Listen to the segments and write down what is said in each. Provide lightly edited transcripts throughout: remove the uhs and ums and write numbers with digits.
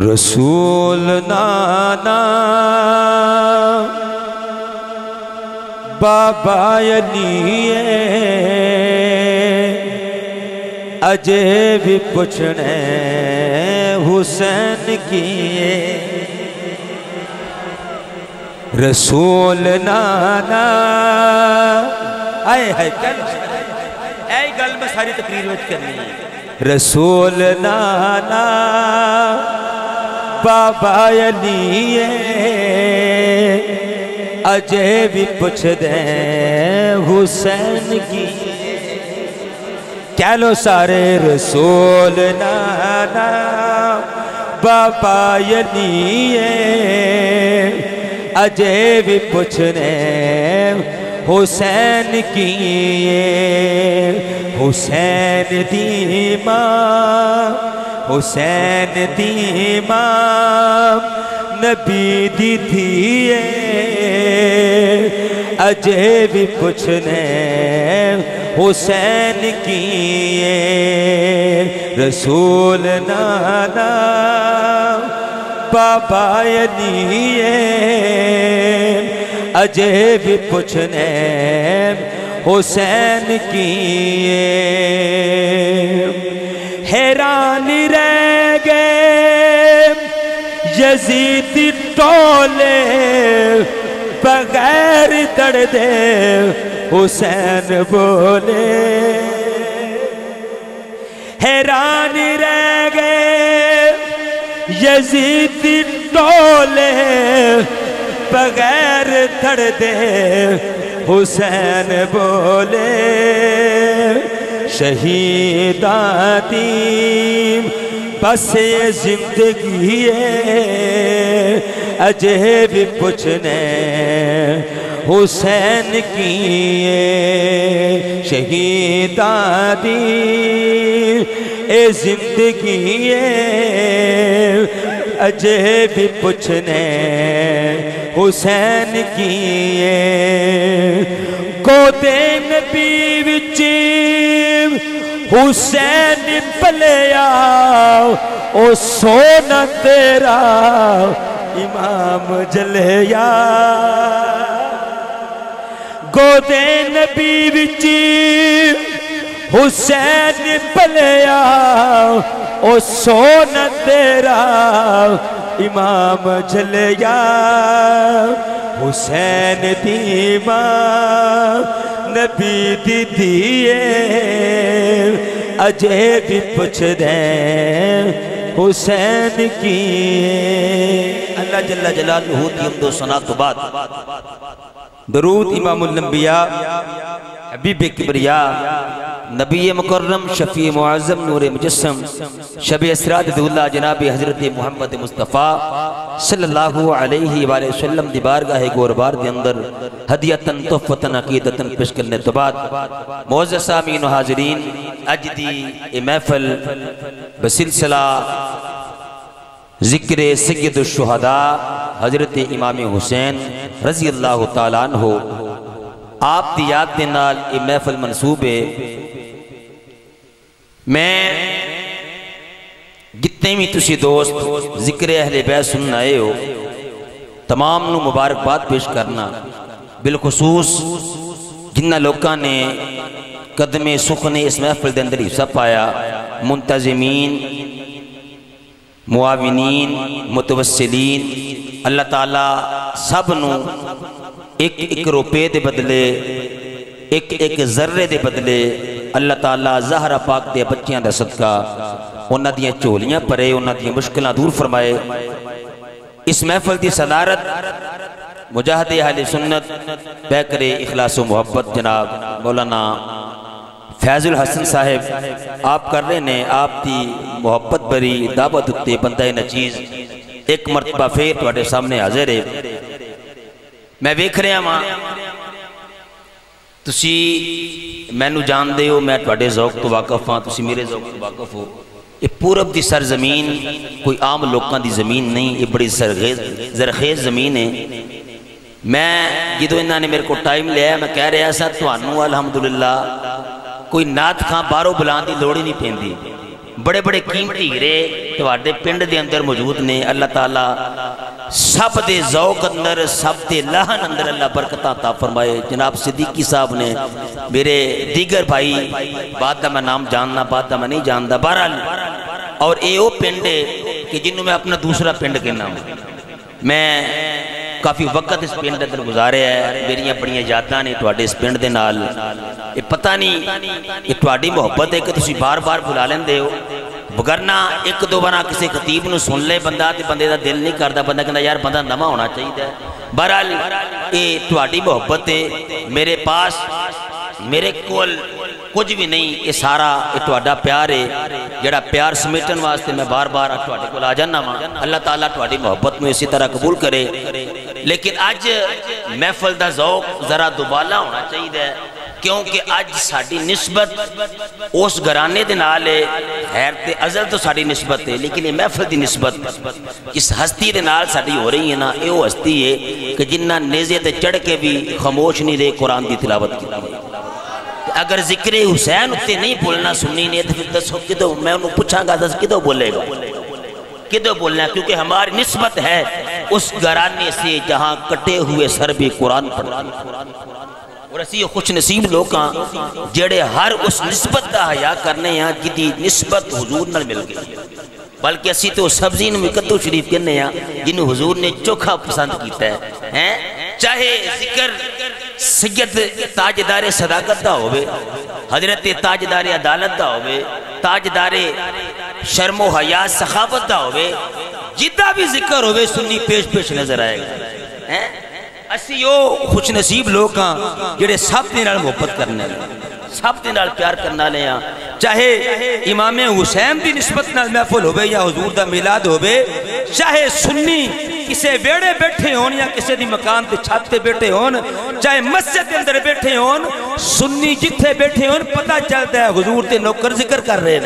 رسول نانا بابا علی اجے بھی پوچھنے حسین کیے رسول نانا آئے اے گل میں ساری تقریر وچ کرنی ہے رسول نانا بابا علی اجے بھی پوچھ دیں حسین کی کہہ لو سارے رسول نانا بابا علی اجے بھی پوچھ دیں حسین کی حسین دی ماں حسین دی ماں نبی دی دھیے اجے بھی پوچھنے حسین کیے رسول نانا بابا علی اجے بھی پوچھنے حسین کیے حیران رہ گئے یزید ٹولے بغیر درد حسین بولے حیران رہ گئے یزید ٹولے بغیر درد حسین بولے شہیداں دی بس یہ زندگی ہے اجے بھی پوچھنے حسین کی شہیداں دی اے زندگی ہے اجے بھی پوچھنے حسین کی گودے نبی وچی حسین پلیا او سونا تیرا امام جلیا گودے نبی وچی حسین پلیا او سونا تیرا امام جلیا حسین دی ماں نبی دی دیئے اجے بھی پوچھ دیں حسین کی اللہ جل جلالہ دی حمد و ثنا تو بعد درود امام الانبیاء حبیب کبریا نبی مکرم شفیع معظم نور مجسم شب اسرا اللہ جناب حضرت محمد مصطفیٰ صلی اللہ علیہ وآلہ وسلم دی بارگاہ گوربار دی اندر ہدیتاً تحفتاً عقیدتاً پیش کرنے تو بعد معزز سامعین و حاضرین اج دی محفل بسلسلہ ذکر سید الشہداء حضرت امام حسین رضی اللہ تعالیٰ عنہ آپ دی یاد دے نال یہ محفل منصوب ہے میں جتنے بھی تسی دوست ذکر اہل بیت سننا آئے ہو تمام نو مبارکباد پیش کرنا بالخصوص جنہ لوکاں نے قدم سخنے اس محفل دے اندر حصہ پایا منتظمین معاونین متوسلین اللہ تعالیٰ سب نو ایک روپے دے بدلے ایک ذرے دے بدلے اللہ تعالیٰ زہرہ پاک دے بچیاں دا صدقہ انہ دیاں چولیاں پرے انہ دیاں مشکلیں دور فرمائے اس محفل دی صدارت مجاہد اہل سنت بیکر اخلاص و محبت جناب مولانا فیض الحسن صاحب آپ کر رہے ہیں آپ دی محبت بری دعوت اتے بندہ نچیز ایک مرتبہ پھر تواڈے سامنے حاضر ہے میں ویکھ رہا ماں تسی میں نو جان دے ہو میں تواڈے ذوق تو واقف ہاں تسی میرے ذوق تو واقف ہو یہ پورب دی سرزمین کوئی عام لوکاں دی زمین نہیں یہ بڑی زرخیز زمین ہے میں جدو انہاں نے میرے کو ٹائم لیا میں کہہ رہا سا توانو الحمدللہ کوئی نات کھاں بارو بلان دی لوڑی نہیں پہن دی بڑے بڑے قیمتی ہیرے تواڈے پنڈ دے اندر موجود نے اللہ تعالیٰ سب دے ذوق اندر سب دے لہن اندر اللہ برکتہ عطا فرمائے جناب صدیقی صاحب نے میرے دیگر بھائی بعد دا میں نام جاننا بعد دا میں نہیں جاندا بہرحال اور اے او پنڈ ہے کہ جنہوں میں اپنا دوسرا پنڈ کہنا ہوں میں کافی وقت اس پنڈ اندر گزارے ہے میری بڑی یاداں نے تواڈے اس پنڈ دے نال یہ پتہ نہیں یہ تواڈی محبت ہے کہ تسی بار بار بلا لیندے ہو بگرنا ایک دو بار کسی خطیب نو سن لے بندہ تے بندے دا دل نہیں کردا بندہ کہندا یار بندہ نواں ہونا چاہیے بہرحال یہ تواڈی محبت ہے میرے پاس میرے کول کچھ بھی نہیں یہ سارا یہ تواڈا پیار ہے جڑا پیار سمیٹن واسطے میں بار بار تواڈے کول آ جانا وا اللہ تعالیٰ تواڈی محبت میں اسی طرح قبول کرے لیکن اج محفل دا ذوق ذرا دوبالا ہونا چاہیے کیونکہ اج ساڈی نسبت اس گھرانے دے نال ہے خیر تے ازل تو ساڈی نسبت ہے لیکن یہ محفل دی نسبت اس ہستی دے نال ساڈی ہو رہی ہے نا یہ وہ ہستی ہے کہ جنہ نیزے تے چڑھ کے بھی خاموش نہیں رہے قرآن دی تلاوت کی اگر ذکر حسین اتے نہیں بولنا سننی نہیں تو پھر دسو کدو میں انہوں پوچھاں گا دس کدو بولے گا کدو بولنا کیونکہ ہماری نسبت ہے اس گھرانے سے جہاں کٹے ہوئے سر بھی قرآن پڑھا اور اسی خوش نصیب لوگاں جڑے ہر اس نسبت دا حیا کرنے ہیں جدی نسبت حضور نال مل گئی بلکہ اسی تو سبزین مقدو شریف کہنے ہیں جنہوں حضور نے چوکھا پسند کیتا ہے چاہے ذکر سید تاجدار صداقت دا ہوئے حضرت تاجدار عدالت دا ہوئے تاجدار شرم و حیا سخاوت دا ہوئے جدہ بھی ذکر ہوئے سنی پیش پیش نظر آئے گا اسی یو خوش نصیب لوگ ہاں جڑے سب دے نال محبت کرنے سب دے نال پیار کرنا لے ہاں چاہے امام حسین دی نسبت نال محفل ہوئے یا حضور دا میلاد ہوئے چاہے سنی کسے ویڑے بیٹھے ہون یا کسے دی مکان تے چھت تے بیٹھے ہون چاہے مسجد کے اندر بیٹھے ہون سنی جتھے بیٹھے ہون پتہ چلتا ہے حضور تے نوکر ذکر کر رہے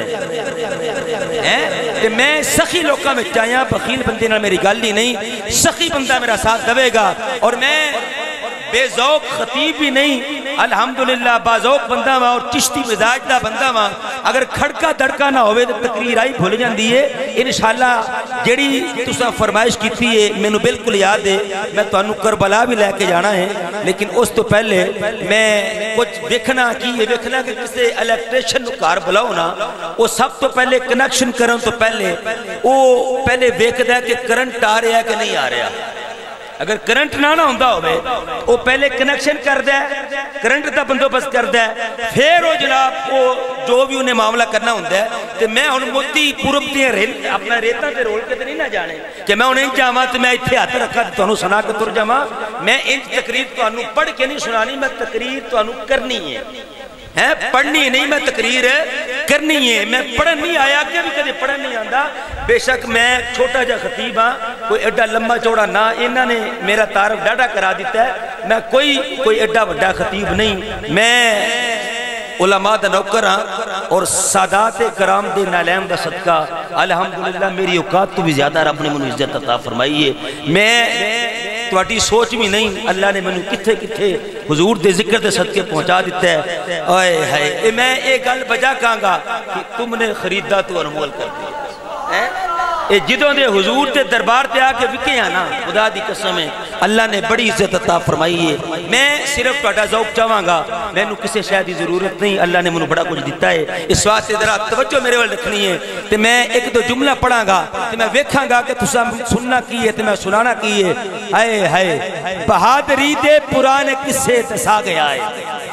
ہیں کہ میں سخی لوکاں میں چاہیاں بخیل بندے نہ میری گل ہی نہیں سخی بندہ میرا ساتھ دوے گا اور میں بے ذوق خطیب بھی نہیں الحمدللہ باذوق بندہ ماں اور چشتی مزاج دا بندہ ماں اگر کھڑکا دڑکا نہ ہوئے تو تقریر آئی بھول جاندی ہے انشاءاللہ جڑی تسا فرمائش کی تھی ہے میں نے بالکل یاد ہے میں تو انہوں کربلا بھی لے کے جانا ہے لیکن اس تو پہلے میں کچھ دیکھنا کی یہ دیکھنا کہ کسے الیکٹریشن کار بلاؤ نا وہ سب تو پہلے کنیکشن کرن تو پہلے وہ پہلے دیکھ دا کہ کرنٹ آ رہا ہے کہ نہیں آ رہا اگر کرنٹ نہ ہوندہ ہوئے وہ پہلے کنیکشن کر دے کرنٹ دا بندوبست کر دے پھر وہ جناب وہ جو بھی انہیں معاملہ کرنا ہوندہ ہے تو میں ان موتی پورب دیا اپنا ریتا تے رول کے تے نہیں نہ جانے کہ میں انہیں جاما تو میں اتھے ہاتھ رکھا تو انہوں سنا کے تر جاما میں ان تقریر تو انہوں پڑھ کے نہیں سنانی میں تقریر تو انہوں کرنی ہے پڑھنی نہیں میں تقریر کرنی ہے میں پڑھن نہیں آیا کہ بھی کدے پڑھن نہیں آندہ بے شک میں چھوٹا جا خطیب ہاں کوئی ایڈا لمبا چوڑا نہ انہوں نے میرا تعارف ڈاڈا کرا دیتا ہے میں کوئی ایڈا وڈا خطیب نہیں میں علماء دا نوکر ہاں اور سادات کرام دے نالیم دا صدقہ الحمدللہ میری اوقات تو بھی زیادہ رب نے منو عزت عطا فرمائی ہے میں تواٹی سوچ بھی نہیں اللہ نے منو کتھے کتھے حضور دے ذکر دے صدقے پہنچا دیتا ہے آئے ہائے میں ایک گل بجا کہاں گا کہ تم نے خریدہ تو انمول کر دیا اے جدوں دے حضور دے دربار تے آکے وکے ہیں نا خدا دی قسم ہے اللہ نے بڑی عزت عطا فرمائی ہے میں صرف تواڈا ذوق چاہواں گا میں نو کسے شے دی ضرورت نہیں اللہ نے منو بڑا کچھ دیتا ہے اس واسطے ذرا توجہ میرے ول رکھنی ہے تے میں ایک دو جملہ پڑھاں گا تے میں ویکھاں گا کہ تساں سننا کی ہے تے میں سنانا کی ہے ہائے ہائے بہادری دے پرانے قصے دسا گیا ہے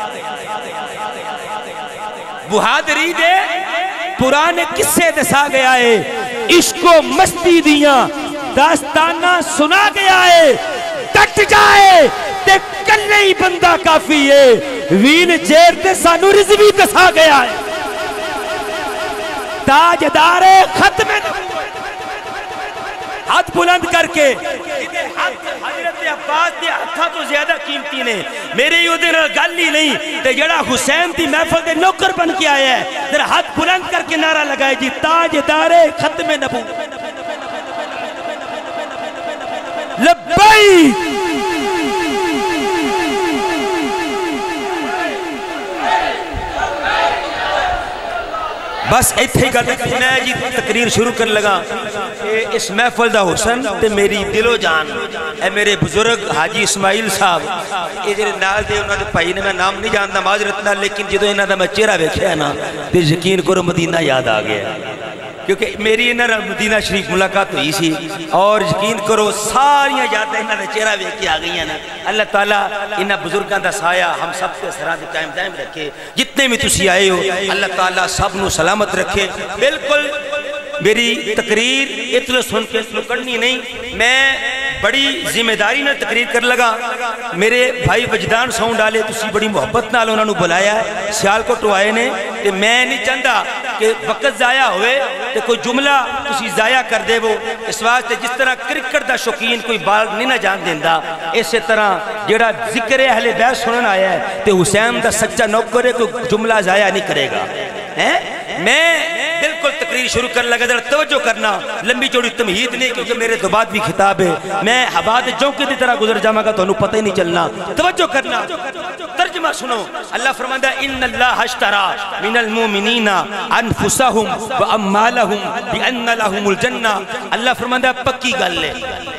بہادری دے پرانے قصے دسا گیا ہے عشق و مستی دیاں داستانہ سنا گیا ہے ٹٹ جائے تے کلے ہی بندہ کافی ہے وین جیر تے سانو رضوی دسا گیا ہے تاجدار ختم ہاتھ بلند کر کے حضرت عباس دے ہاتھا تو زیادہ قیمتی نے میرے یوں دے گل ہی نہیں تے جڑا حسین دی محفل دے نوکر بن کے آیا ہے ذرا ہاتھ بلند کر کے نعرہ لگائے جی تاجدار ختم نبوت لبیک بس ایتھے گل میں جی تقریر شروع کر لگا کہ اس محفل دا حسن تے میری دل و جان اے میرے بزرگ حاجی اسماعیل صاحب یہ جڑے نال دے انہاں دے بھائی نے میں نام نہیں جاندا معذرت نال لیکن جدوں انہاں دا میں چہرہ ویکھیا نا تے یقین کرو مدینہ یاد آ گیا کیونکہ میری انہاں مدینہ شریف ملاقات ہوئی سی اور یقین کرو ساریاں یادیں انہاں دے چہرہ ویکھ کے آ گئی نا اللہ تعالیٰ انہاں بزرگاں دا سایہ ہم سب کے سراں تے قائم دائم رکھے جتنے بھی تسی آئے ہو اللہ تعالیٰ سب نو سلامت رکھے بالکل میری تقریر اتلو سن کے اتلو کرنی نہیں میں بڑی ذمہ داری میں تقریر کر لگا میرے بھائی وجدان ساؤنڈ ڈالے تسی بڑی محبت نال انہوں نے بلایا ہے سیال کو ٹوائے نے کہ میں نہیں چاہتا کہ وقت ضائع ہوئے کہ کوئی جملہ تسی ضائع کر دے وہ اس واسطے جس طرح کرکٹ دا شوقین کوئی بال نہیں نہ جان دیندہ اسی طرح جڑا ذکر اہل بیت سنن آیا ہے کہ حسین دا سچا نوکر ہے کوئی جملہ ضائع نہیں کرے گا میں بالکل تقریر شروع کر لگا ذرا توجہ کرنا لمبی چوڑی تمہید نہیں کیونکہ میرے دو بعد بھی خطاب ہے میں حباد جوکے دی طرح گزر جاما گا تو انہوں پتہ ہی نہیں چلنا توجہ کرنا ترجمہ سنو اللہ فرماندہ ان اللہ اشترا من المومنین انفسهم و امالهم بان لهم الجنہ اللہ فرماندہ پکی گل لے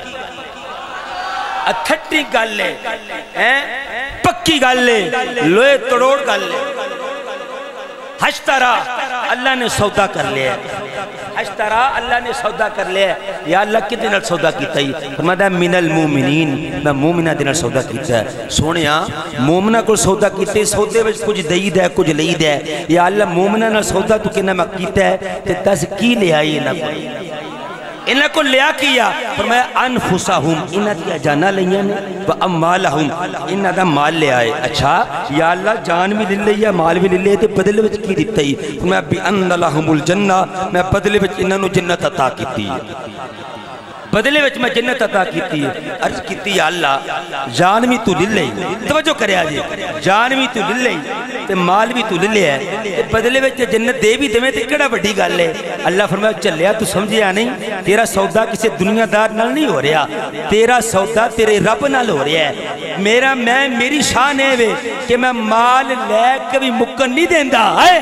اتھٹی گل لے پکی گل لے لوئے تڑوڑ گل لے ہشترا اللہ نے سودا کر لیا ہشترا اللہ نے سودا کر لیا یا اللہ کتنے نال سودا کیتا ہی فرماتا ہے من المومنین میں مومنہ دے سودا کیتا ہے سونیا مومنہ کو سودا کیتا ہے سودے وچ کچھ دئید ہے کچھ لئید ہے یا اللہ مومنہ نال سودا تو کنا میں کیتا ہے تے تس کی لے آئی انہاں کو لیا کیا فرمایا انفسہم انہاں دیا جانا لئیاں نے و امالہم انہاں دا مال لے آئے اچھا یا اللہ جان بھی لے لیا مال بھی لے لیا تے بدلے وچ کی دیتا ہی فرمایا بِأَنَّ لَهُمُ الْجَنَّةِ میں بدلے وچ انہاں نو جنت عطا کیتی بدلے وچ میں جنت عطا کیتی عرض کیتی یا اللہ جان بھی تو لے لئی توجہ کرے آجے جان بھی تو لے لئی تے مال بھی تو لے لیا ہے بدلے وچ جنت دے بھی دے تے کڑا بڑی گل ہے اللہ فرمایا چلیا تو سمجھیا نہیں تیرا سودا کسی دنیا دار نال نہیں ہو رہا تیرا سودا تیرے رب نال ہو رہا ہے میری شان ہے وے کہ میں مال لے کبھی مکن نہیں دیندہ ہے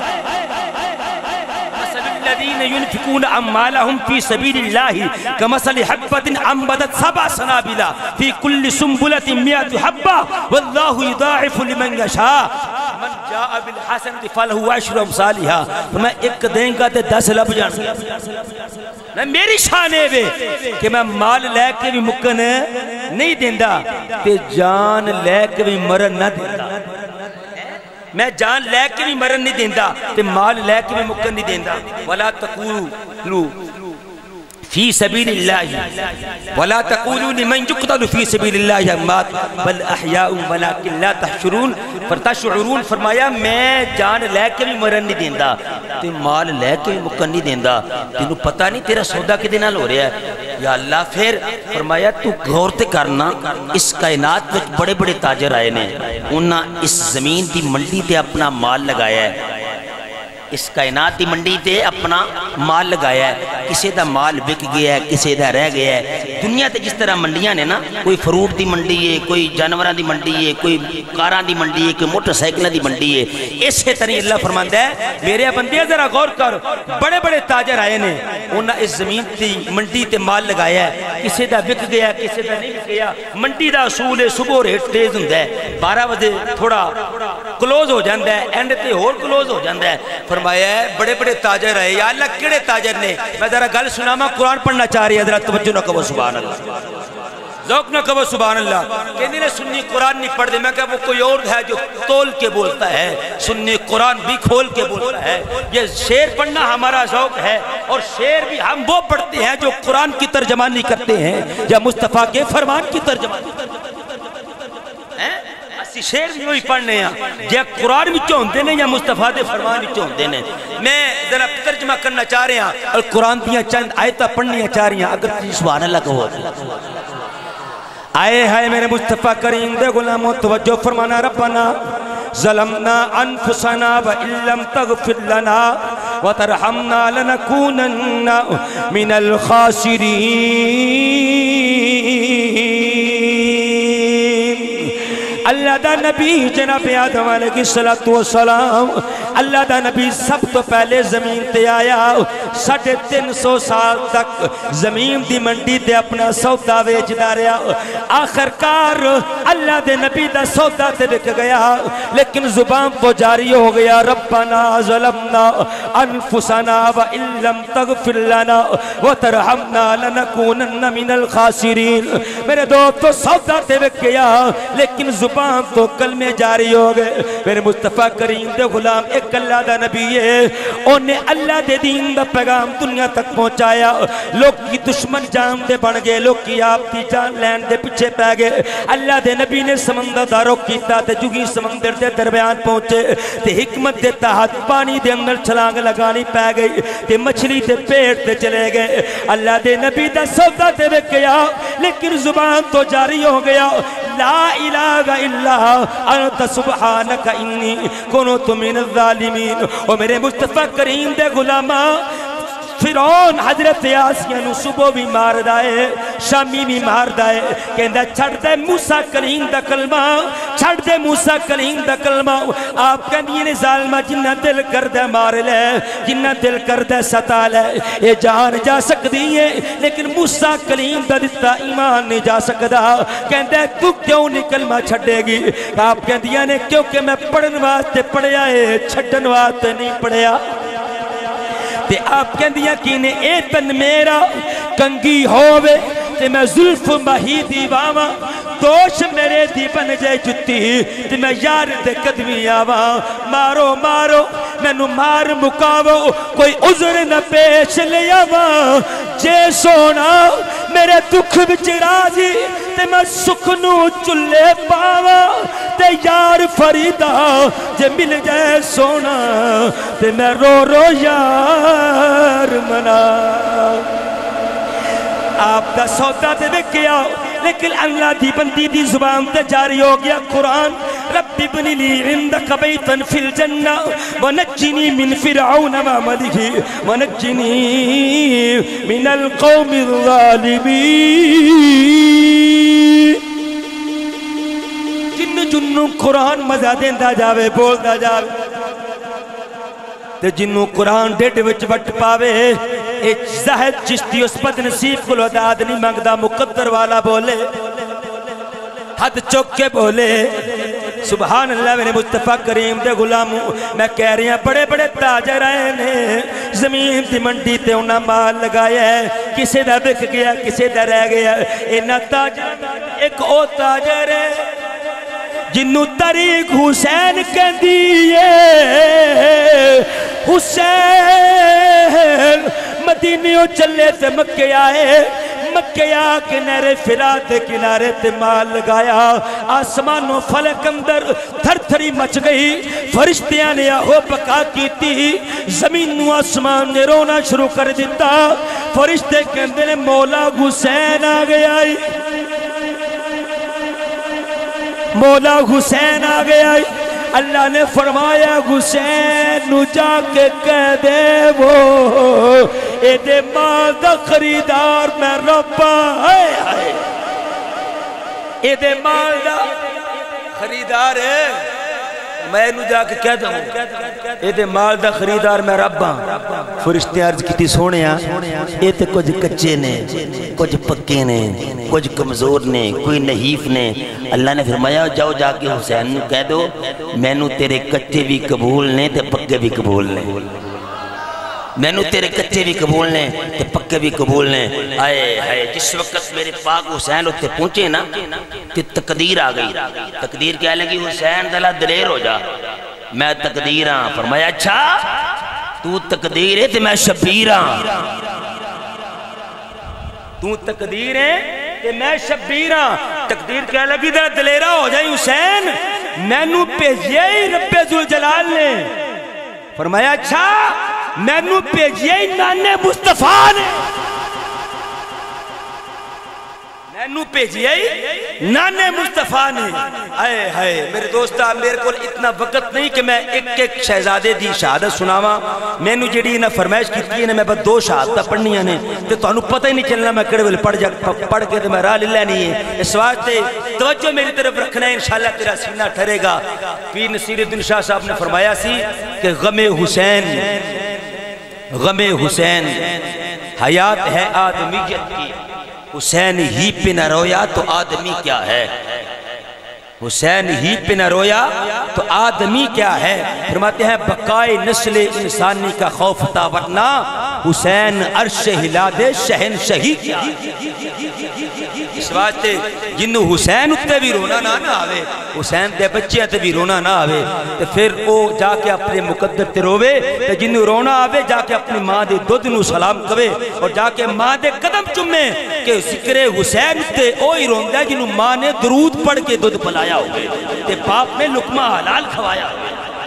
الذين ينفقون اموالهم في سبيل الله كمثل حبة انبتت 7 سنابل في كل سنبلة 100 حبة والله يضاعف لمن يشاء من جاء بالحسنة فله 10 امثالها میں ایک دیں گا تے 10 لب جان میں میری شان ہے وے کہ میں مال لے کے بھی مکن نہیں دیندہ تے جان لے کے بھی مرن نہ دیندہ میں جان لے کے بھی مرن نہیں دیندہ تے مال لے کے بھی مکن نہیں دیندہ وَلَا تَقُولُوا فی سبیل اللہ وَلَا تَقُولُوا لِمَنْ يُقْتَلُ فی سبیل اللہ اموات بل احیاء ولیکن لا تحشرون فرتشعرون فرمایا میں جان لے کے بھی مرن نہیں دیندہ تے مال لے کے بھی مکن نہیں دیندہ تینوں پتہ نہیں تیرا سودا کدے نال ہو رہا ہے یا اللہ پھر فرمایا تو غور تے کرنا اس کائنات وچ بڑے بڑے تاجر آئے نے انہاں اس زمین دی منڈی تے اپنا مال لگایا ہے اس کائنات دی منڈی تے اپنا مال لگایا ہے کسی دا مال بک گیا ہے کسی دا رہ گیا ہے دنیا تے جس طرح منڈیاں نے نا کوئی فروٹ دی منڈی ہے کوئی جانوراں دی منڈی ہے کوئی کاراں دی منڈی ہے کوئی موٹر سائیکلاں دی منڈی ہے اسی طرح اللہ فرماندا ہے میرے بندے ذرا غور کر بڑے بڑے تاجر آئے نے انہاں اس زمین دی منڈی تے مال لگایا ہے کسی دا بک گیا ہے کسی دا نہیں بک گیا منڈی دا اصول ہے صبح ریٹ تیز ہوندا ہے 12 بجے تھوڑا کلوز ہو جاندا ہے اینڈ تے اور کلوز ہو جاندا ہے فرمایا ہے بڑے بڑے تاجر ہے یا اللہ کیڑے تاجر نے میں ذرا گل سنا میں قرآن پڑھنا چاہ رہی ہے ذرا توجہ نہ کرو سبحان اللہ ذوق نہ کرو سبحان اللہ کہنے نے سنی قرآن نہیں پڑھ دے میں کہا وہ کوئی اور ہے جو تول کے بولتا ہے سنی قرآن بھی کھول کے بولتا ہے یہ شعر پڑھنا ہمارا ذوق ہے اور شعر بھی ہم وہ پڑھتے ہیں جو قرآن کی ترجمانی کرتے ہیں یا مصطفیٰ کے فرمان کی ترجمانی شعر بھی وہی پڑھنے ہیں یا قرآن بھی چوندے نے یا مصطفیٰ دے فرمان بھی چوندے نے میں ذرا ترجمہ کرنا چاہ رہے ہیں اور قرآن دیا چند آیتہ پڑھنی چاہ رہی ہیں اگر تجھے سبحان اللہ کہو آئے ہائے میرے مصطفیٰ کریم دے غلاموں توجہ فرمانا ربنا ظلمنا انفسنا وَإِن لَمْ تَغْفِرْ لَنَا وَتَرْحَمْنَا لَنَكُونَنَّ مِنَ الْخَاسِرِينَ اللہ دا نبی جناب آدم علیہ السلام اللہ دا نبی سب تو پہلے زمین تے آیا 350 سال تک زمین دی منڈی تے اپنا سودا ویچدا رہیا آخرکار اللہ دے نبی دا سودا تے بک گیا لیکن زبان تو جاری ہو گیا ربنا ظلمنا انفسنا وان لم تغفر لنا وترحمنا لنکونن من الخاسرین میرے دوستو سودا تے بک گیا لیکن زبان تو کلمے جاری ہو گئے میرے مصطفیٰ کریم دے غلام ایک اللہ دا نبی ہے انہیں اللہ دے دین دا پیغام دنیا تک پہنچایا لوگ کی دشمن جان دے بن گئے لوگ کی آپ دی جان لین دے پچھے پہ گئے اللہ دے نبی نے سمندر داروں کیتا تے جگی سمندر دے درمیان پہنچے تے حکمت دے تحت پانی دے اندر چھلانگ لگانی پہ گئی تے مچھلی تے پیٹ تے چلے گئے اللہ دے نبی دا سودا تے بک گیا لیکن زبان تو جاری ہو گیا لا الہ الا انت سبحانک انی کنت من الظالمین اور میرے مصطفیٰ کریم دے غلامہ فرعون حضرت آسیہ نو صبح بھی مار دائے شامی بھی مار دائے کہندہ چھڑ دے موسیٰ کلیم دا کلمہ چھڑ دے موسیٰ کلیم دا کلمہ آپ کہندی نے ظالمہ جنہ دل کر دے مار لے جنہ دل کر دے ستا لے یہ جان جا سکتی ہے لیکن موسیٰ کلیم دا دیتا ایمان نہیں جا سکتا کہندہ تو کیوں نہیں کلمہ چھڑے گی آپ کہندی نے کیونکہ میں پڑھن واسطے پڑھیا ہے چھڑن واسطے نہیں پڑھیا تے آپ کہندیاں کینے اے تن میرا کنگی ہووے تے میں ظلف مہی دیواما دوش میرے دی بن جائے جتی تے میں یار دے قدمی آوا مارو مارو میں نو مار مکاو کوئی عذر نہ پیش لے آوا جے سونا میرے دکھ بچ راضی تے میں سکھنو چلے پاوا تے یار فریدہ جے مل جائے سونا تے میں رو رو یار منا آپ دا سودا تے بکیا لیکن اللہ دی بندی دی زبان تے جاری ہو گیا قرآن رب ابن لی عندک بیتا فی الجنہ ونجنی من فرعون وعمله ونجنی من القوم الظالمین جنوں قرآن مزہ دیندہ جاوے بولدہ جاوے تے جنوں قرآن ڈیڈ وچ وٹ پاوے ایک زہد چشتی اس بد نصیب کو لوداد نہیں مانگدا مقدر والا بولے حد چوک کے بولے سبحان اللہ میرے مصطفیٰ کریم دے غلاموں میں کہہ رہی ہیں بڑے بڑے تاجر آئے نے زمین دی منڈی تے انہاں مال لگایا ہے کسے دا بک گیا کسے دا رہ گیا انہاں تاجر ایک او تاجر ہے جنوں طریق حسین کہندی ہے حسین مدینیوں چلے تے مکہ آئے مکہ آ کنارے فرات کنارے تے مال لگایا آسمانوں فلک اندر تھر تھری مچ گئی فرشتیاں نے آہو پکا کی تھی زمین و آسمان نے رونا شروع کر دیتا فرشتے کہندے نے مولا حسین آ گیا مولا حسین آ گیا اللہ نے فرمایا حسین نو جا کے کہہ دے وہ اے دے مال دا خریدار میں ربا اے دے مال دا خریدار ہے میں نو جا کے کہہ دوں اے دے مال دا خریدار میں ربا فرشتے عرض کی تھی سونیا اے تے کچھ کچے نے کچھ پکے نے کچھ کمزور نے کوئی نحیف نے اللہ نے فرمایا جاؤ جا کے حسین نو کہہ دو میں نو تیرے کچے بھی قبول نے تے پکے بھی قبول نے میں نو تیرے کچے بھی قبول نے تے پکے بھی قبول نے آئے آئے جس وقت میرے پاک حسین ہوتے پہنچے نا کہ تقدیر آ گئی تقدیر کیا لگی حسین دلہ دلیر ہو جا میں تقدیر ہاں فرمایا اچھا تو تقدیر ہے تے میں شبیر ہاں تو تقدیر ہے تے میں شبیر ہاں تقدیر کیا لگی دلہ دلیرہ ہو جائے حسین میں نو پیجیے رب ذوالجلال نے فرمایا اچھا میں نو پیجیے نانے مصطفیٰ نے اینو بھیجیا ہی نانے مصطفیٰ نے. آئے ہائے میرے دوستا میرے کو اتنا وقت نہیں کہ میں ایک ایک شہزادے دی شہادت سناواں. میں نو جڑی انہاں فرمائش کیتی ہے میں بس 2 شہادتاں پڑھنیاں نے تے تانوں پتہ ہی نہیں چلنا میں کڑے ویلے پڑھ کے تے میں راہ لے لینی ہے. اس واسطے توجہ میری طرف رکھنا ہے انشاءاللہ تیرا سینہ ٹھرے گا. پیر نصیر الدین شاہ صاحب نے فرمایا سی کہ غم حسین حیات ہے آدمیت کی. حسین ہی پہ نہ رویا تو آدمی کیا ہے. حسین ہی پہ نہ رویا تو آدمی کیا ہے. فرماتے ہیں بقائے نسل انسانی کا خوف تھا ورنہ حسین عرش ہلا دے شہنشہی کیا. اس واسطے جنہوں حسین اتے بھی رونا نہ آوے, حسین دے بچے تے بھی رونا نہ آوے, تو پھر وہ جا کے اپنے مقدر تے روے. تو جنہوں رونا آوے جا کے اپنی ماں دے دودھ نو سلام کوے اور جا کے ماں دے قدم چمے کہ ذکر حسین تے اوہی روندہ ہے جنہوں ماں نے درود پڑھ کے دودھ پلایا ہوئے تے باپ میں لقمہ حلال کھوایا ہوئے.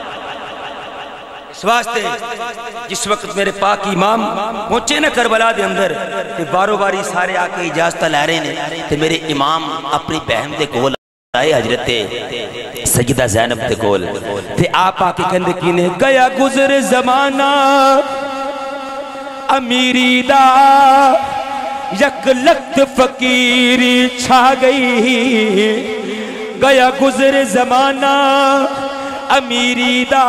اس واسطے جس وقت میرے پاک امام پہنچے نا کربلا دے اندر تے بارو باری سارے آکے اجازتہ لے رہے ہیں تے میرے امام اپنی بہن دے کول آئے حضرت سیدہ زینب دے کول تے آپ آکے کہندے کینے گیا گزر زمانہ امیری دا یک لخت فقیری چھا گئی. گیا گزر زمانہ امیری دا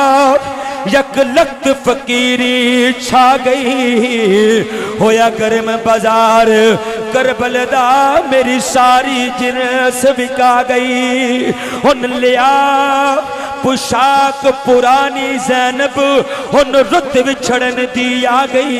یک لخت فقیری چھا گئی. ہویا گرم بازار کربل دا میری ساری جنس بکا گئی. ان لیا پشاک پرانی زینب ان رت بچھڑن دی آگئی.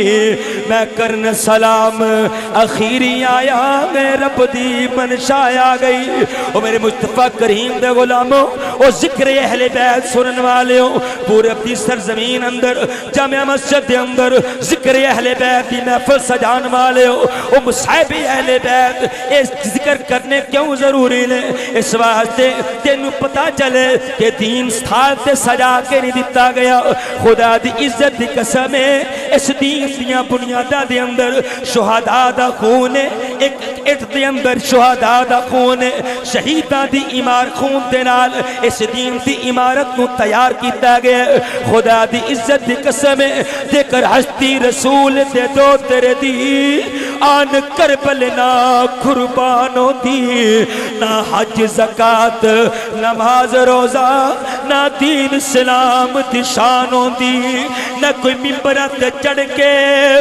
میں کرن سلام اخیری آیا میں رب دی منشا آگئی. وہ میرے مصطفیٰ کریم دے غلاموں وہ ذکر اہل بیت سنن والے ہوں پورے اپنی سرزمین اندر جامعہ مسجد دے اندر ذکر اہل بیت دی محفل سجان والے ہوں. وہ مصاحب اہل بیت اس ذکر کرنے کیوں ضروری لے. اس واسطے تینوں پتا چلے کہ دین ستھال تے سجا کے نہیں دیتا گیا. خدا دی عزت دی قسم ہے اس دین دیاں بنیادہ دے اندر شہداء دا خون ہے. ایک اٹھ دے اندر شہداء دا خون ہے. شہیدہ دی امار خون دے نال اس دین دی امارت نو تیار کیتا گیا. خدا دی عزت دی قسم ہے دے کر ہستی رسول دے دو تیرے دی آن کربل نہ قربانوں دی. نہ حج زکاة نماز روزہ نہ دین اسلام دی شانوں دی. نہ کوئی ممبرات چڑھ کے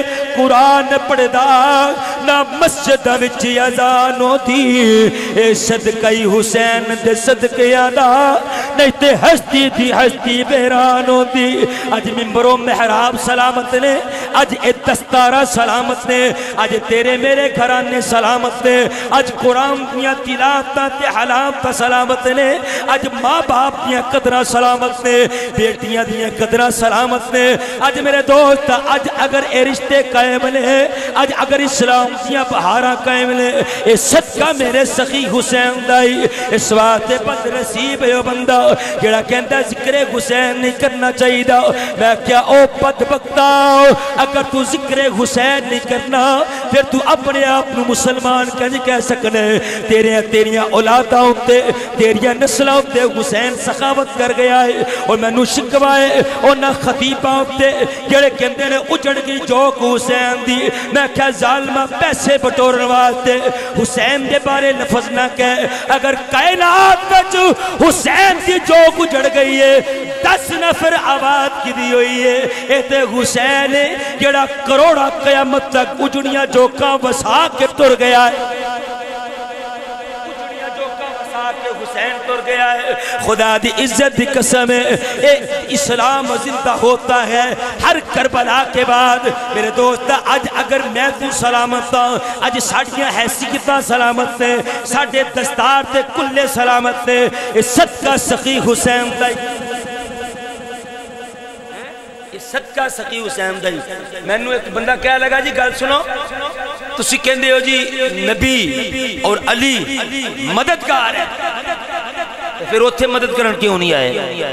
قرآن پڑھ دا نہ مسجد وچ اذانوں دی. اے صدقہ حسین دے صدقے آدھا نہیں تے ہستی دی ہستی بیرانوں دی. اج ممبر و محراب سلامت نے, اج اے دستارہ سلامت نے, اج تیرے میرے گھرانے سلامت نے, اج قرآن دیا تلاوتاں تے حلامتاں سلامت نے, اج ماں باپ دیا قدرہ سلامت نے, بیٹیاں دیا قدرہ سلامت نے. اج میرے دوست اج اگر اے رشتے قائم لے, اج اگر اسلام دیا بہارہ قائم لے, اے صدقہ میرے سخی حسین دائی. اس واسطے بد نصیب ہے بندہ جڑا کہندہ ذکر حسین نہیں کرنا چاہیے دا. میں کیا او بدبختہ اگر تو ذکر حسین نہیں کرنا پھر تو اپنے آپ مسلمان کہہ سکنے. تیریاں اولاداں ہوتے تیریاں نسلہ ہوتے حسین سخاوت کر گیا ہے. اور میں نو شکوائے اور نہ خطیبہ ہوتے جڑے کہندے نے اجڑ گئی جوک حسین دی. میں کیا ظالمہ پیسے بٹورن واسطے حسین دے بارے لفظ نہ کہے. اگر کائنات وچ حسین دی جوک اجڑ گئی ہے 10 نفر آباد کی دی ہوئی ہے. اے تے حسین ہے جڑا کروڑا قیامت تک اجڑیاں جوکاں وسا کے تر گیا ہے. حسین تر گیا ہے. خدا دی عزت دی قسم ہے اے اسلام زندہ ہوتا ہے ہر کربلا کے بعد. میرے دوست اج اگر میں تو سلامت ہوں, اج ساڑیاں حیثیتاں سلامت نے, ساڑے دستار تے کلے سلامت نے. اے صدقہ سخی حسین دائی, صدقہ سخی حسین دائی. میں نے ایک بندہ کہا لگا جی گل سنو تسی کہندے ہو جی نبی اور علی مددگار ہے, پھر اتھے مدد کرن کیوں نہیں آئے.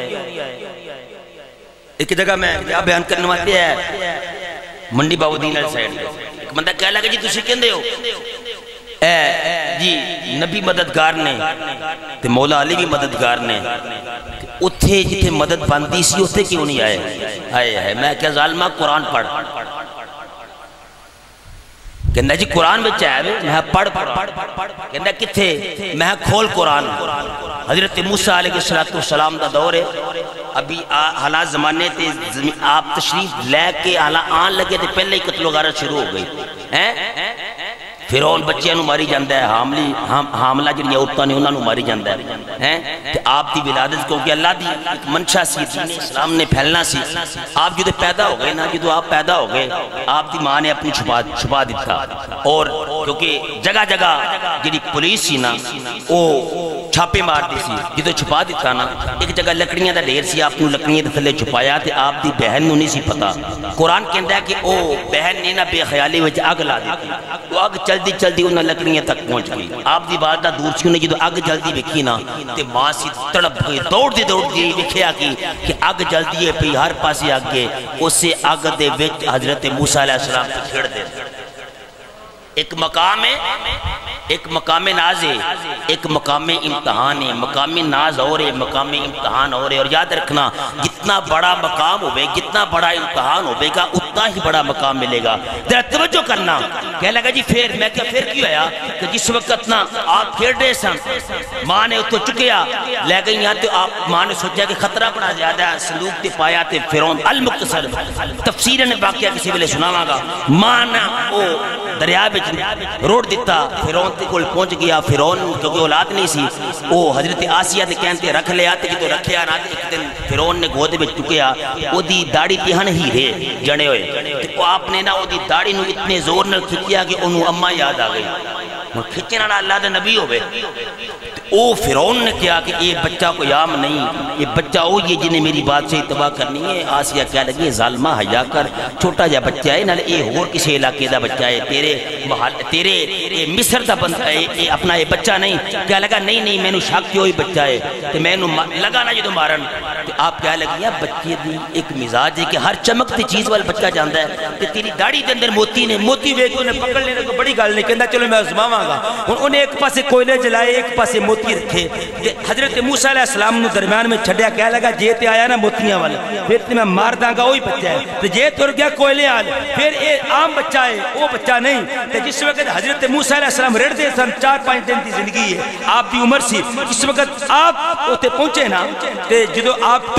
ایک جگہ میں بیان کرنے والی ہے منڈی باودین علی سائیڈ, ایک بندہ کہا لگا جی تسی کہندے ہو جی نبی مددگار نے تے مولا علی بھی مددگار نے، اتھے جتھے مدد بندی سی اتھے کیوں نہیں آئے میں کیا ظالمہ قرآن پڑھ کہندہ جی قرآن بچہ ہے میں پڑھ کہندہ کتھے میں کھول قرآن۔ حضرت موسیٰ علیہ السلام دا دور ہے، ابھی حالات زمانے تے آپ تشریف لے کے آن لگے تے پہلے ہی قتل و غارت شروع ہو گئی۔ فرعون بچیاں نو ماری جاندہ ہے، حاملہ جڑی عورتاں نے انہاں نو ماری جاندہ ہے۔ تے آپ دی ولادت کیونکہ اللہ دی ایک منشا سی، دین اسلام نے پھیلنا سی۔ آپ جدو پیدا ہو گئے نا، جدو آپ پیدا ہو گئے آپ دی ماں نے اپنی چھپا دیتا، اور کیونکہ جگہ جگہ جڑی پولیس سی نا وہ چھاپے مار دی سی، جدو چھپا دیتا نا ایک جگہ لکڑیاں دا ڈھیر سی، آپ نے لکڑیاں دے تھلے چھپایا تے آپ دی بہن نو نہیں سی پتا۔ قرآن کہندا ہے کہ او بہن نے نا بے خیالی وچ اگ لا دیتی، وہ اگ جلدی انہاں لکڑیاں تک پہنچ گئی۔ آپ دی والدہ دور سی، انہیں جدو اگ جلدی وکھی نا تے ماں سی تڑپ گئی، دوڑ دی وکھیا کہ اگ جلدی ہے پئی، ہر پاسے اگ ہے۔ اسے اگ دے وچ حضرت موسیٰ علیہ السلام کو چھڑ دے۔ ایک مقام ہے، ایک مقام ناز ہے، ایک مقام امتحان ہے۔ مقام ناز اور ہے، مقام امتحان اور ہے۔ اور یاد رکھنا جتنا بڑا مقام ہوئے، جتنا بڑا امتحان ہوئے گا اتنا ہی بڑا مقام ملے گا۔ ذرا توجہ کرنا، کہہ لگا جی پھر میں کیا پھر کیوں آیا کہ جس وقت نا آپ پھر رہے سن ماں نے اتو چکیا لے گئی یہاں تو آپ ماں نے سوچا کہ خطرہ بڑا زیادہ ہے، صندوق تے پایا تے فرعون المختصر تفسیر نے واقعہ کسی ویلے سناواں گا۔ ماں نے وہ دریا وچ روڑ دیتا، فرعون تے کول پہنچ گیا۔ فرعون کیونکہ اولاد نہیں سی، وہ حضرت آسیہ دے کہنتے رکھ لیا تے جدو رکھیا نا تے ایک دن فرعون نے گود وچ چکیا، او دی داڑھی تے ہن ہیرے جنے ہوئے تے آپ نے نا او دی داڑھی نو اتنے زور نال کھچیا کہ انہوں اماں یاد آ گئی۔ کھچنے والا اللہ دے نبی ہوئے، او فرعون نے کیا کہ یہ بچہ کوئی عام نہیں، یہ بچہ وہ یہ جنہیں میری بات سے اتباع کرنی ہے۔ آسیہ کہہ لگی ظالمہ حیا کر، چھوٹا جا بچہ ہے نال یہ اور کسی علاقے دا بچہ ہے، تیرے مصر دا بندہ ہے اپنا یہ بچہ نہیں۔ کہہ لگا نہیں میں نو شک کہ وہی بچہ ہے، تو میں نو لگا نا جدو مارن۔ آپ کہہ لگی بچے دی ایک مزاج ہے کہ ہر چمکتی چیز وال بچہ جاندہ ہے، کہ تیری داڑھی دے اندر موتی نے موتی وے کے انہیں پکڑ لینے کو بڑی گل نہیں، کہندہ چلو میں آزماواں گا۔ انہیں ایک پاسے کوئلے جلائے، ایک پاسے موتی رکھے۔ حضرت موسیٰ علیہ السلام نے درمیان میں چھڑیا، کہہ لگا جے تے آیا نا موتیاں والا پھر تے میں مار داں گا وہی بچہ ہے، تو جے تر گیا کوئلے آل پھر یہ عام بچہ ہے وہ بچہ نہیں۔ تو جس وقت حضرت موسیٰ علیہ السلام رڑ دے سن 4-5 دن کی زندگی ہے، آپ دی عمر سی، اس وقت آپ ہوتے پہنچے نا جدو آپ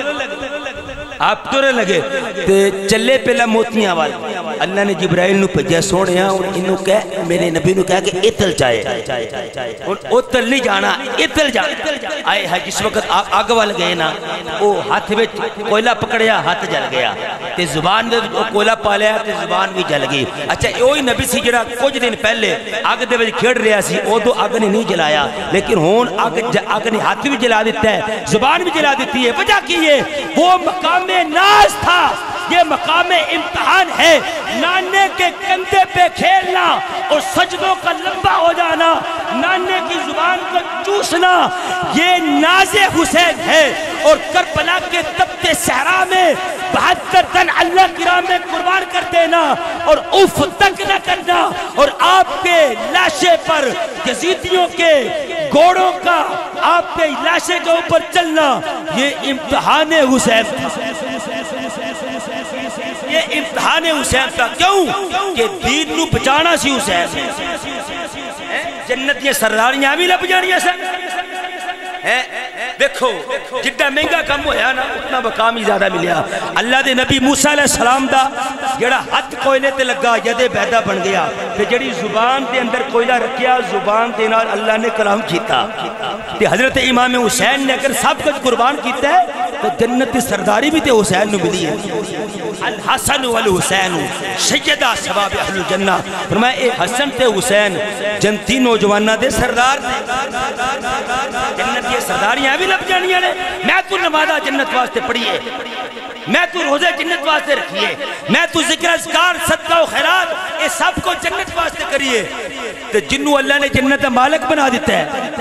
ٹرے لگے تے چلے پہلا موتیاں والا۔ اللہ نے جبرائیل نو پجیا سونیا انہوں کہہ میرے نبی نو کہا کہ اتل جائے، اتل نہیں جانا اتل جا آئے ہے۔ جس وقت آگ وال گئے نا وہ ہاتھ میں کوئلہ پکڑیا، ہاتھ جل گیا تے زبان دے کوئلہ پالیا تے زبان بھی جل گئی۔ اچھا وہی نبی سی جڑا کچھ دن پہلے آگ دے وچ کھیڑ رہا سی، وہ تو آگ نے نہیں جلایا، لیکن ہون آگ نے ہاتھ بھی جلا دیتا ہے، زبان بھی جلا دیتی ہے۔ وجہ کی ہے وہ مقام ناز تھا، یہ مقام امتحان ہے۔ نانے کے کندھے پہ کھیلنا اور سجدوں کا لمبا ہو جانا، نانے کی زبان کو چوسنا، یہ ناز حسین ہے۔ اور کربلا کے تپتے صحرا میں 72 تن اللہ کی راہ میں قربان کر دینا اور اف تک نہ کرنا، اور آپ کے لاشے پر یزیدیوں کے گھوڑوں کا آپ کے لاشے کے اوپر چلنا، یہ امتحان حسین تھا۔ یہ امتحان حسین تھا، کیوں کہ دین نو بچانا سی حسین۔ جنت یہ سرداریاں بھی لب جانیاں سن۔ دیکھو جدہ مہنگا کم ہویا نا اتنا مقام ہی زیادہ ملیا۔ اللہ دے نبی موسیٰ علیہ السلام دا جڑا ہاتھ کوئلے تے لگا یدے بیدہ بن گیا، تے جڑی زبان دے اندر کوئلہ رکھیا، زبان دے نال اللہ نے کلام کیتا۔ تے حضرت امام حسین نے اگر سب کچھ قربان کیتا ہے تو جنت کی سرداری بھی تے حسین نو ملی ہے۔ الحسن والحسین سیدہ شباب اہل الجنہ، فرمایا اے حسن تے حسین جنتی نوجوانہ دے سردار دے۔ جنت یہ سرداریاں بھی لب جانیاں نے۔ میں تو نمازہ جنت واسطے پڑھیے، میں تو روزے جنت واسطے رکھیے، میں تو ذکر اذکار صدقہ و خیرات یہ سب کو جنت واسطے کریے۔ تو جنہوں اللہ نے جنت مالک بنا دیتا ہے،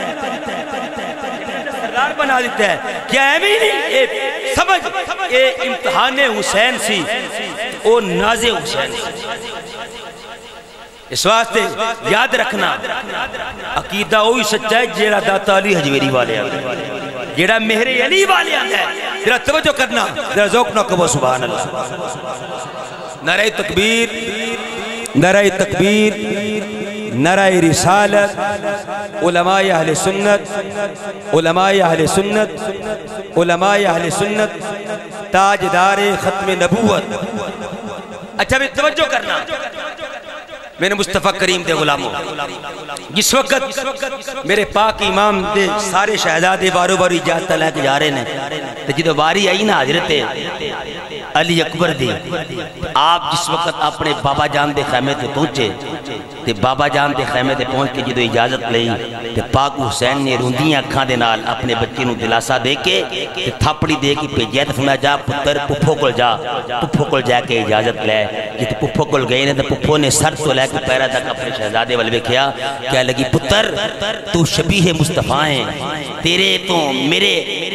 سردار بنا دیتا ہے، کیا ہے بھی نہیں سمجھ یہ امتحان حسین سی، او ناز حسین سی۔ اس واسطے یاد رکھنا عقیدہ وہی سچا ہے جیڑا داتا علی حجویری والے آتا ہے، جیڑا مہر علی والے آتا ہے۔ ذرا توجہ کرنا، ذرا ذوق نہ کہو سبحان اللہ۔ نعرہ تکبیر، نعرہ تکبیر، نعرہ رسالت، علماء اہل سنت، علماء اہل سنت، علماء اہل سنت، تاجدار ختم نبوت۔ اچھا بھی توجہ کرنا میرے مصطفیٰ کریم دے غلاموں، جس وقت میرے پاک امام دے سارے شہزادے بارو بارو اجازت لے کے جا رہے ہیں، تو جدو باری آئی نا حضرت علی اکبر دی، آپ جس وقت اپنے بابا جان دے خیمے تے پہنچے، تے بابا جان دے خیمے تے پہنچ کے جدو اجازت لئی، تے پاک حسین نے روندیاں اکھاں دے نال اپنے بچے نو دلاسا دے کے تے تھاپڑی دے کے بھیجیا تے فرمایا جا پتر پپھو کول جا، پپھو کول جا کے اجازت لے۔ جتے پپھو کول گئے نے تے پپھو نے سر تو لے کے پیرا تک اپنے شہزادے والے ویکھیا، کہنے لگی پتر تو شبیہ مصطفیٰ ہیں، تیرے تو میرے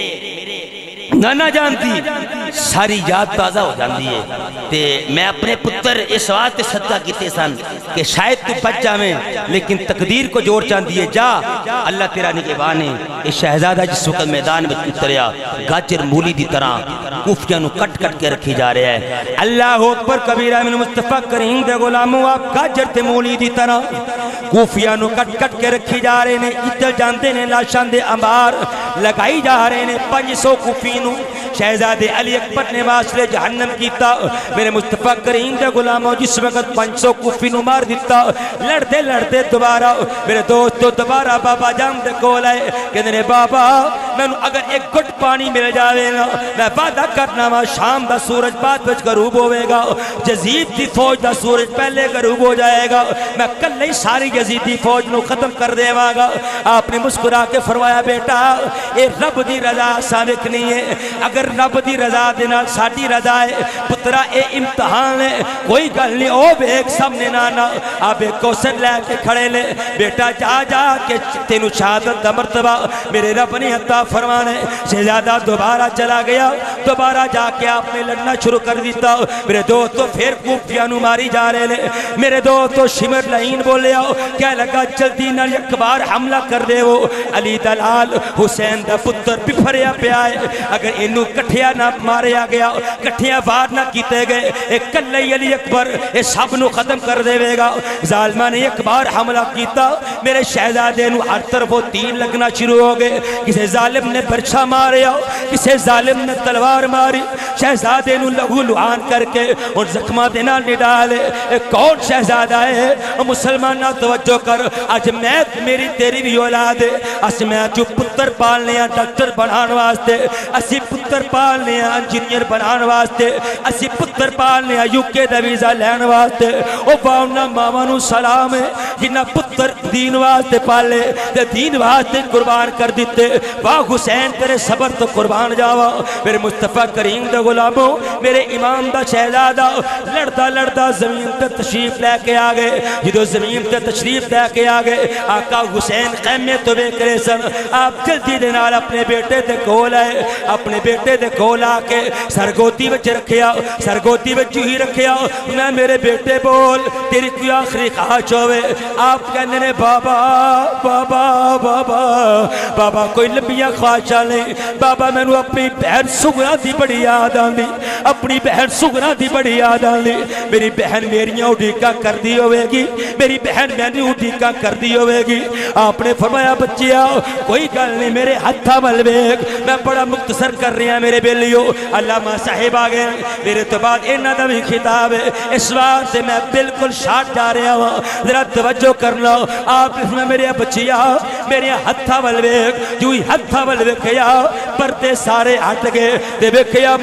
نانا جانتی ساری یاد تازہ ہو جاندی ہے، تے میں اپنے پتر اس واسطے صدقہ کیتے سن کہ شاید تو بچ جاویں، لیکن تقدیر کو جوڑ چاندی ہے، جا اللہ تیرا نگہبان ہے۔ اس شہزادہ جس وقت میدان میں اتریا، گاجر مولی دی طرح کوفیاں نو کٹ کٹ کے رکھی جا رہے ہیں۔ اللہ اکبر کبیرہ من مصطفیٰ کریم دے غلاموں، آپ گاجر تے مولی دی طرح کوفیاں نو کٹ کٹ کے رکھی جا رہے ہیں، ادھر جاندے نے لاشاں دے انبار لگائی جا رہے ہیں۔ 500 کوفی نو شہزادے علی اکبر نے واسلے جہنم کیتا۔ میرے مصطفیٰ کریم دے غلاموں، جس وقت 500 کوفی نو مار دیتا، لڑتے لڑتے دوبارہ میرے دوستو دوبارہ بابا جان دے کول آئے، کہنے نے بابا میں اگر ایک گھٹ پانی مل جاوے گا، میں وعدہ کرنا وا شام دا سورج بعد وچ غروب ہوئے گا، یزید دی فوج دا سورج پہلے غروب ہو جائے گا، میں کل ہی ساری یزیدی فوج نو ختم کر دے گا۔ آپ نے مسکرا کے فرمایا بیٹا اے رب دی رضا سابق نہیں ہے، اگر رب دی رضا دے نال ساڈی رضا ہے پترا اے امتحان ہے، کوئی گل نہیں، او بیک سامنے نانا آپ ایک کوسر لے کے کھڑے لے، بیٹا جا جا کے تینو شہادت دا مرتبہ میرے رب نے عطا فرمانے۔ شہزادہ دوبارہ چلا گیا، دوبارہ جا کے آپ نے لڑنا شروع کر دیتا۔ میرے دوستو پھر کوفیاں نو ماری جا رہے لے، میرے دوستو شمر لعین بولے آؤ، کہہ لگا جلدی نہ یک بار حملہ کر دے وہ علی دلال حسین دا پتر پھریا پہ آئے، اگر انہوں کٹھیا نہ ماریا گیا، کٹھیا وار نہ کیتے گئے، ایک کلی علی اکبر اے سب نو ختم کر دے گا۔ ظالمہ نے ایک بار حملہ کیتا، میرے شہزادے نو ہر طرف وہ تین لگنا شروع ہو گئے، کسے ظالم نے برچھا ماریا، کسے ظالم نے تلوار ماری، شہزادے نو لہو لعان کر کے اور زخمہ دینا نڈالے۔ کون شہزادہ ہے؟ مسلمانہ توجہ کر، آج میں میری تیری بھی اولاد ہے، اس میں جو پتر پالنے ہیں ڈاکٹر بنان واسطے، اسی پتر پالنے ہیں انجینئر بنان واسطے، اسی پتر پالنے ہیں یوکے دا ویزا لین واسطے۔ او باؤنا مامانو سلام ہے جنہ پتر دین واسطے پالے تے دین واسطے قربان کر دیتے۔ واہ حسین تیرے صبر تو قربان جاوا۔ میرے مصطفیٰ کریم دے غلاموں، میرے امام دا شہزادہ لڑتا لڑتا زمین تے تشریف لے کے آگئے۔ جدو زمین تے تشریف لے کے آگئے، آقا حسین خیمے تو بے کرے سن، آپ جلدی دے نال اپنے بیٹے دے کول آئے، اپنے بیٹے دے کول آکے سرگوتی وچ رکھیا، سرگوتی وچ ہی رکھیا، میں میرے بیٹے بول تیری کوئی آخری خواہش ہوئے؟ آپ کہنے نے بابا بابا بابا بابا کوئی لمبیاں خواہشاں نہیں، بابا میں نے اپنی بہن سغرا دی بڑی یاد آندی، اپنی بہن سغرا دی بڑی یاد آندی، میری بہن میریاں اڈیکا کر دی ہوئے گی، میری بہن میں نے اڈیکا کر دی ہوئے گی۔ آپ نے فرمایا بچیا کوئی گل نہیں، میرے ہتھا ملویک میں بڑا مختصر کر رہی ہیں میرے بیلیو، علامہ صاحب آگئے میرے تو بعد انہاں دا بھی خطاب ہے، اس وقت سے میں بالکل شاٹ جا رہا ہوں، ذرا توجہ کرنا۔ آپ نے فرمایا میرے بچیا میرے ہتھا ملویک، جو ہی ہتھا ملویکیا پردے سارے ہٹ گئے، تے ویکھیا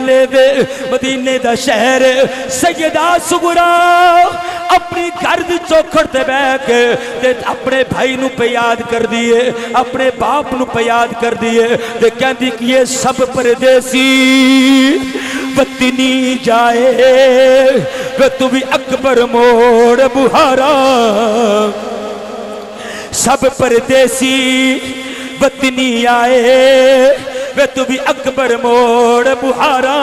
مدینے دا شہر سیدہ سغرا اپنی گرد چوکھڑ تے بیٹھ کے تے اپنے بھائی نو پہ یاد کر دیے، اپنے باپ نو پہ یاد کر دیے، تے کہندی کہ یہ سب پردیسی وطنی جائے کہ تو بھی اکبر موڑ بہارا، سب پردیسی وطنی آئے वे तू भी अकबर मोड़ बुहारा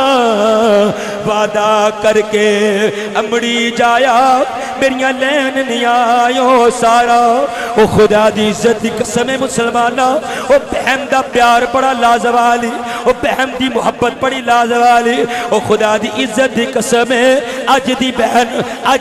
वादा करके अमड़ी जाया मेरियां लैन नहीं आयो सारा ओ खुदा दी इज्जत दी कसम है मुसलमाना ओ बहन दा प्यार बड़ा लाजवाली ओ बहन दी मुहब्बत बड़ी लाजवाली ओ खुदा दी इज्जत दी कसम है अज दी बहन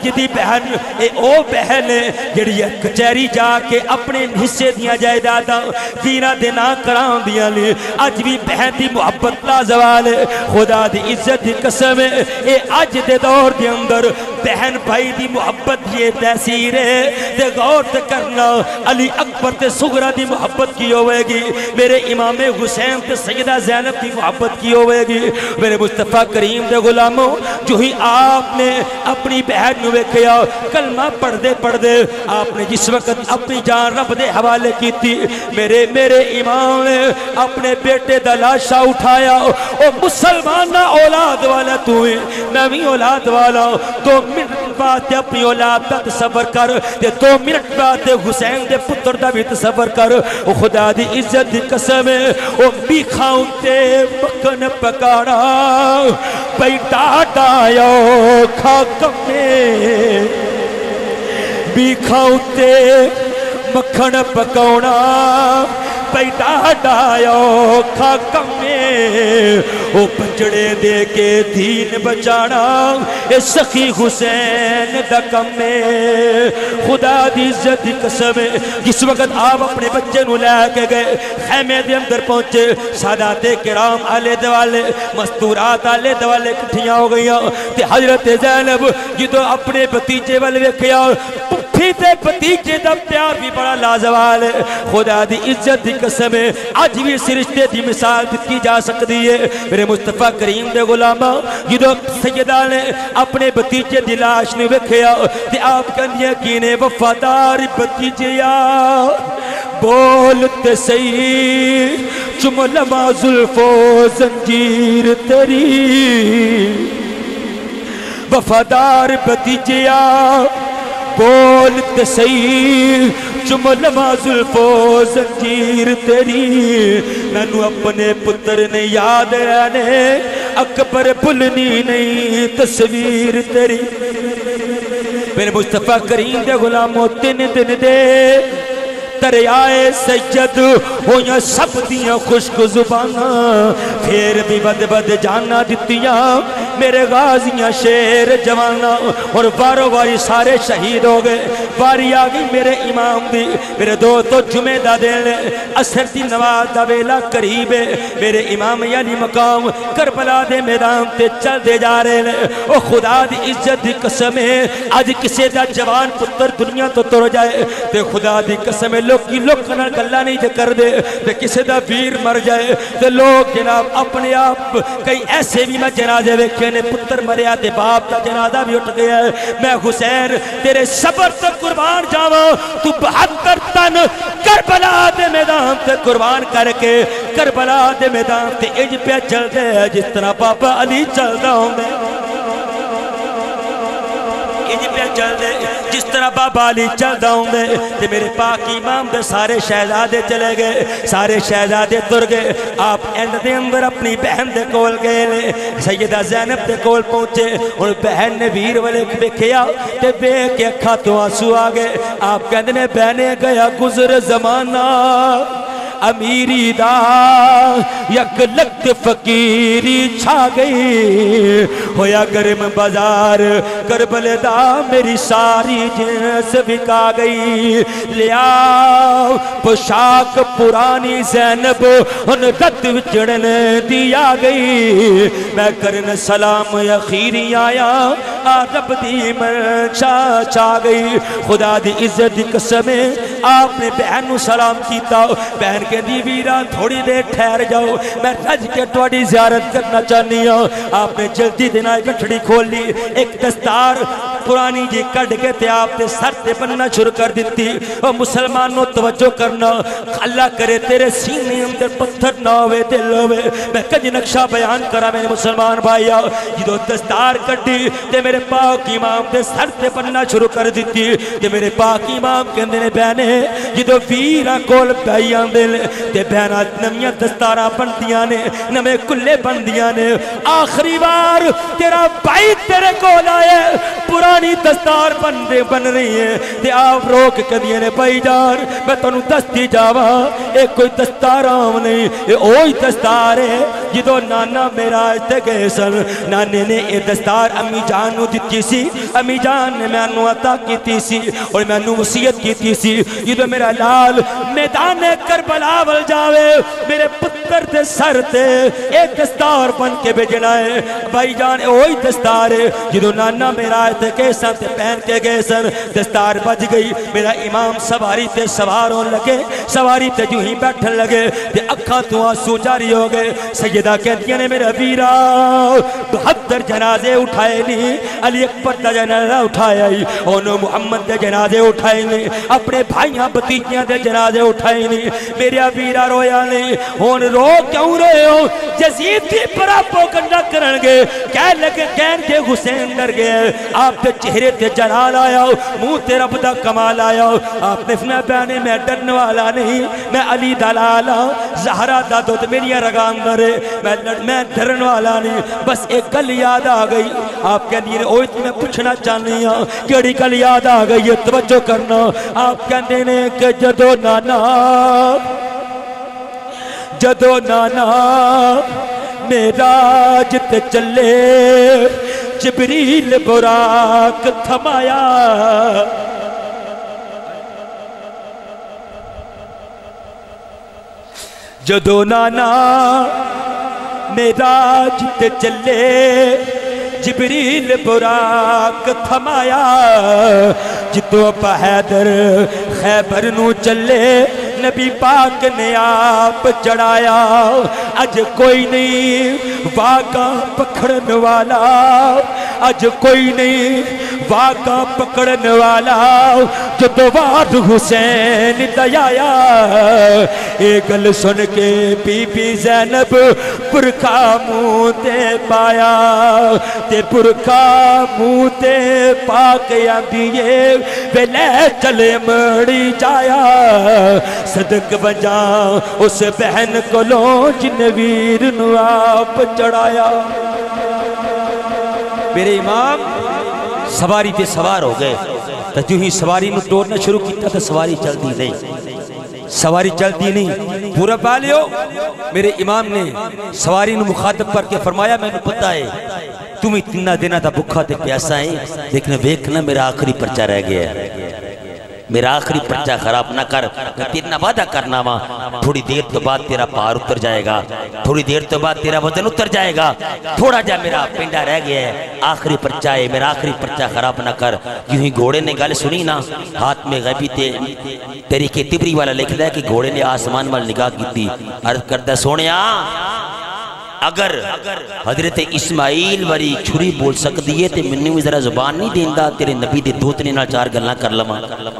ए ओ बहन जिहड़ी कचहरी जाके अपने हिस्से दियां जायदादां वीरां दे नां कराउंदियां ने अज भी बहन दी मुहब्बत लाजवाल है खुदा दी इज्जत दी कसम है ए अज दे दौर दे अंदर बहन भाई दी मुहब्बत ये तहसीर है ते गौर ते करना अली अकबर ते सुगरा दी मुहब्बत की होवेगी मेरे इमाम हुसैन ते सैयदा ज़ैनब की मुहब्बत की होवेगी मेरे मुस्तफ़ा करीम दे गुलामों जो ही आपने अपनी बहन नूं वेखिया कलमा पढ़दे पढ़दे आपने जिस वक्त अपनी जान रब दे हवाले की थी मेरे इमाम ने अपने बेटे दा लाशा उठाया ओ मुसलमान औलाद वाला तू है मैं भी औलाद वाला 2 मिनट बाद अपनी औलाद दा तसव्वुर कर ते 2 मिनट बाद हुसैन दे पुत्र दा भी तसव्वुर कर ओ खुदा दी इज्जत दी कसम ओ बीखाऊं ते मक्खन पकाड़ा बैठा डायो खाक में बीखाऊं ते मक्खन पकाउणा बैठा डायो खाक में ओ पंजड़े दे के दीन बचाना ए सखी हुसैन दा कम में खुदा दी इज्जत दी कसम जिस वक्त आप अपने बच्चे नूं लैके गए खैमे दे अंदर पहुंचे सादाते किराम आले दुआले मस्तूरात आले दुआले इकट्ठियां हो गईयां ते हजरत ज़ैनब जदों अपने भतीजे वाल वेखिया ते भतीजे दा प्यार भी बड़ा लाजवाल है खुदा दी इज्जत दी कसम है अज भी इस रिश्ते दी मिसाल दी जा सकती है मेरे मुस्तफा करीम दे गुलामा जदों सैयदा ने अपने भतीजे दी लाश नूं वेखिया ते आप कहंदियां की ने वफादार भतीजिया बोल ते सही चुम लमा जुल्फो जंजीर तेरी वफादार भतीजिया बोल ते सही चुम लवा जुल्फो जंजीर तेरी मैनू अपने पुत्र ने याद रहने अकबर भुलनी नहीं तस्वीर तेरी मेरे मुस्तफा करीम दे गुलामों 3 दिन दे दरियाए सैयद होया सब दियां खुश्क जुबाना फिर भी बद बद जाना दित्तियां मेरे गाजियां शेर जवाना और बारो बारी सारे शहीद हो गए बारी आ गई मेरे इमाम दी मेरे दोस्तों जुमे दा दिन असर दी नमाज दा वेला करीब है मेरे इमाम यानी मकाम करबला दे मैदान ते चलदे जा रहे ने ओ खुदा दी इज्जत दी कसम है अज किसी दा जवान पुत्र दुनिया तो तुर जाए ते खुदा दी कसम लोग गल्ला नहीं करते ते किसी दा वीर मर जाए ते लोग जनाब अपने आप कई ऐसे भी मैं जनाजे वेखे ने पुत्र मरिया ते बाप का जनाजा भी उठ गया है मैं हुसैन तेरे सबर ते कुर्बान जावा तू 72 तन करबला दे मैदान ते कुर्बान करके करबला दे मैदान ते इंज पे चलदे जिस तरह बाबा अली चलदा होंदा इंज पे चलदे जिस तरह बाबा अली चलदा होंदे ते मेरे पाक इमाम दे सारे शहजादे चले गए सारे शहजादे तुर गए आप एंड दे अंदर अपनी बहन दे कोल गए ने सैयदा ज़ैनब दे कोल पहुंचे और बहन ने वीर वाले देखिया ते वेख के अखां तो आंसू आ गए आप कहंदे ने बहने गया गुजर जमाना अमीरी दा यक लख्त फकीरी छा गई होया गर्म बाजार करबल दा मेरी सारी जिन्स बिका गई लिया पोशाक पुरानी ज़ैनब उन रत विचड़न दिया गई मैं करन सलाम अखीरी आया रब दी मंशा चा गई खुदा दी इज्जत दी कसम आपने बहन नूं सलाम कीता बहन कहंदी वीरा थोड़ी देर ठहर जाओ मैं रज के तुहाडी ज़ियारत करना चाहनी हां आपने जल्दी देना गठड़ी खोली एक दस्तार پرانی جی کڑ کے تے آپ تے سر تے بننا شروع کر دیتی. او مسلمانوں توجہ کرنا, اللہ کرے تیرے سینے اندر پتھر نہ ہوئے دل ہوئے. میں کنج نقشہ بیان کرا میرے مسلمان بھائی, جدو دستار کٹی تے میرے پاک امام تے سر تے بننا شروع کر دیتی. تے میرے پاک امام کہندے نے بہنے جدو ویراں کول بھائیاں دے تے بہناں نمیاں دستاراں بندیاں نے, نویں کلے بندیاں نے. آخری بار تیرا بھائی تیرے کول آئے, پرانی دستار بن رہی ہے تے آپ روک کہندے نے بھائی جان میں تانوں دستی جاواں اے کوئی دستار عام نہیں, اے اوہی دستار ہے جدو نانا معراج تے گئے سن. نانے نے اے دستار امی جان نو دتی سی, امی جان نے مینوں عطا کیتی سی اور مینوں وصیت کیتی سی جدو میرا لال میدان کربلا ول جاوے میرے پتر دے سر تے اے دستار بن کے بھیجنا ہے. بھائی جان اے وہی دستار ہے جدو نانا معراج تے گئے سن تے پہن کے گئے سن. دستار بج گئی, میرا امام سواری تے سوار ہون لگے, سواری تے جو ہی بیٹھن لگے تے اکھاں تو آنسو جاری ہو گئے. سیدہ کہتی نے میرا ویرا 72 جنازے اٹھائے نہیں, علی اکبر دا جنازہ اٹھایا ہی, انہوں محمد دے جنازے اٹھائے نہیں, اپنے بھائیاں بتیجیاں دے جنازے اٹھائے نہیں. میرا ویرا رویا نہیں. ہون رو کیوں رہے ہو؟ یزید دی پراپو کنڈا کرنگے کہہ لگے کہن کے حسین ڈر گئے. آپ تے چہرے تے جلال آیا ہو, منہ تے رب دا کمال آیا ہو. آپ نے فرمایا بہنے میں ڈرن والا نہیں, میں علی دلالا زہرا دا دودھ میری رگان درے, میں ڈرن والا نہیں. بس ایک گل یاد آ گئی. آپ کہندی نے اوہ میں پوچھنا چاہنی ہوں کیڑی گل یاد آ گئی ہے, توجہ کرنا. آپ کہندے نے کہ جدو نانا معراج تے چلے جبریل براق تھمایا, جدو نانا معراج تے چلے جبریل براق تھمایا, جدو پا حیدر خیبر نو چلے نبی پاک نے آپ چڑھایا. اج کوئی نہیں واقع پکڑن والا, اج کوئی نہیں واقع پکڑن والا, جدو بعد حسین دیا. اے گل سن کے بی بی زینب برکھا منہ تے پایا, تے برکھا منہ تے پاک آندیے ویلے چلے مڑی جایا. صدق بجا اس بہن کو لو جن ویر نو آپ چڑھایا. میرے امام سواری تے سوار ہو گئے, تو جو ہی سواری نو ٹورنا شروع کیتا تو سواری چلتی نہیں, سواری چلتی نہیں. پورا پالیو میرے امام نے سواری نو مخاطب پر کے فرمایا میں نے پتہ ہے تم اتنا دینا تھا بکھا تے پیاسا ہے, لیکن ویکھنا میرا آخری پرچہ رہ گیا ہے, میرا آخری پرچہ خراب نہ کر. میں تیرنا وعدہ کرنا وا تھوڑی دیر تو بعد تیرا پار اتر جائے گا, تھوڑی دیر تو بعد تیرا وزن اتر جائے گا, تھوڑا جا میرا پنڈا رہ گیا ہے, آخری پرچہ ہے, میرا آخری پرچہ خراب نہ کر. یوں ہی گھوڑے نے گل سنی نا, ہاتھ میں غیبی طریقے تبری والا لکھ دا ہے کہ گھوڑے نے آسمان وال نگاہ کی تھی, عرض کردہ سونیا اگر حضرت اسماعیل وری چھری بول سکتی ہے تو منہ بھی ذرا زبان نہیں دیندہ, تیرے نبی دے دوتنے نال 4 گلاں کر لما.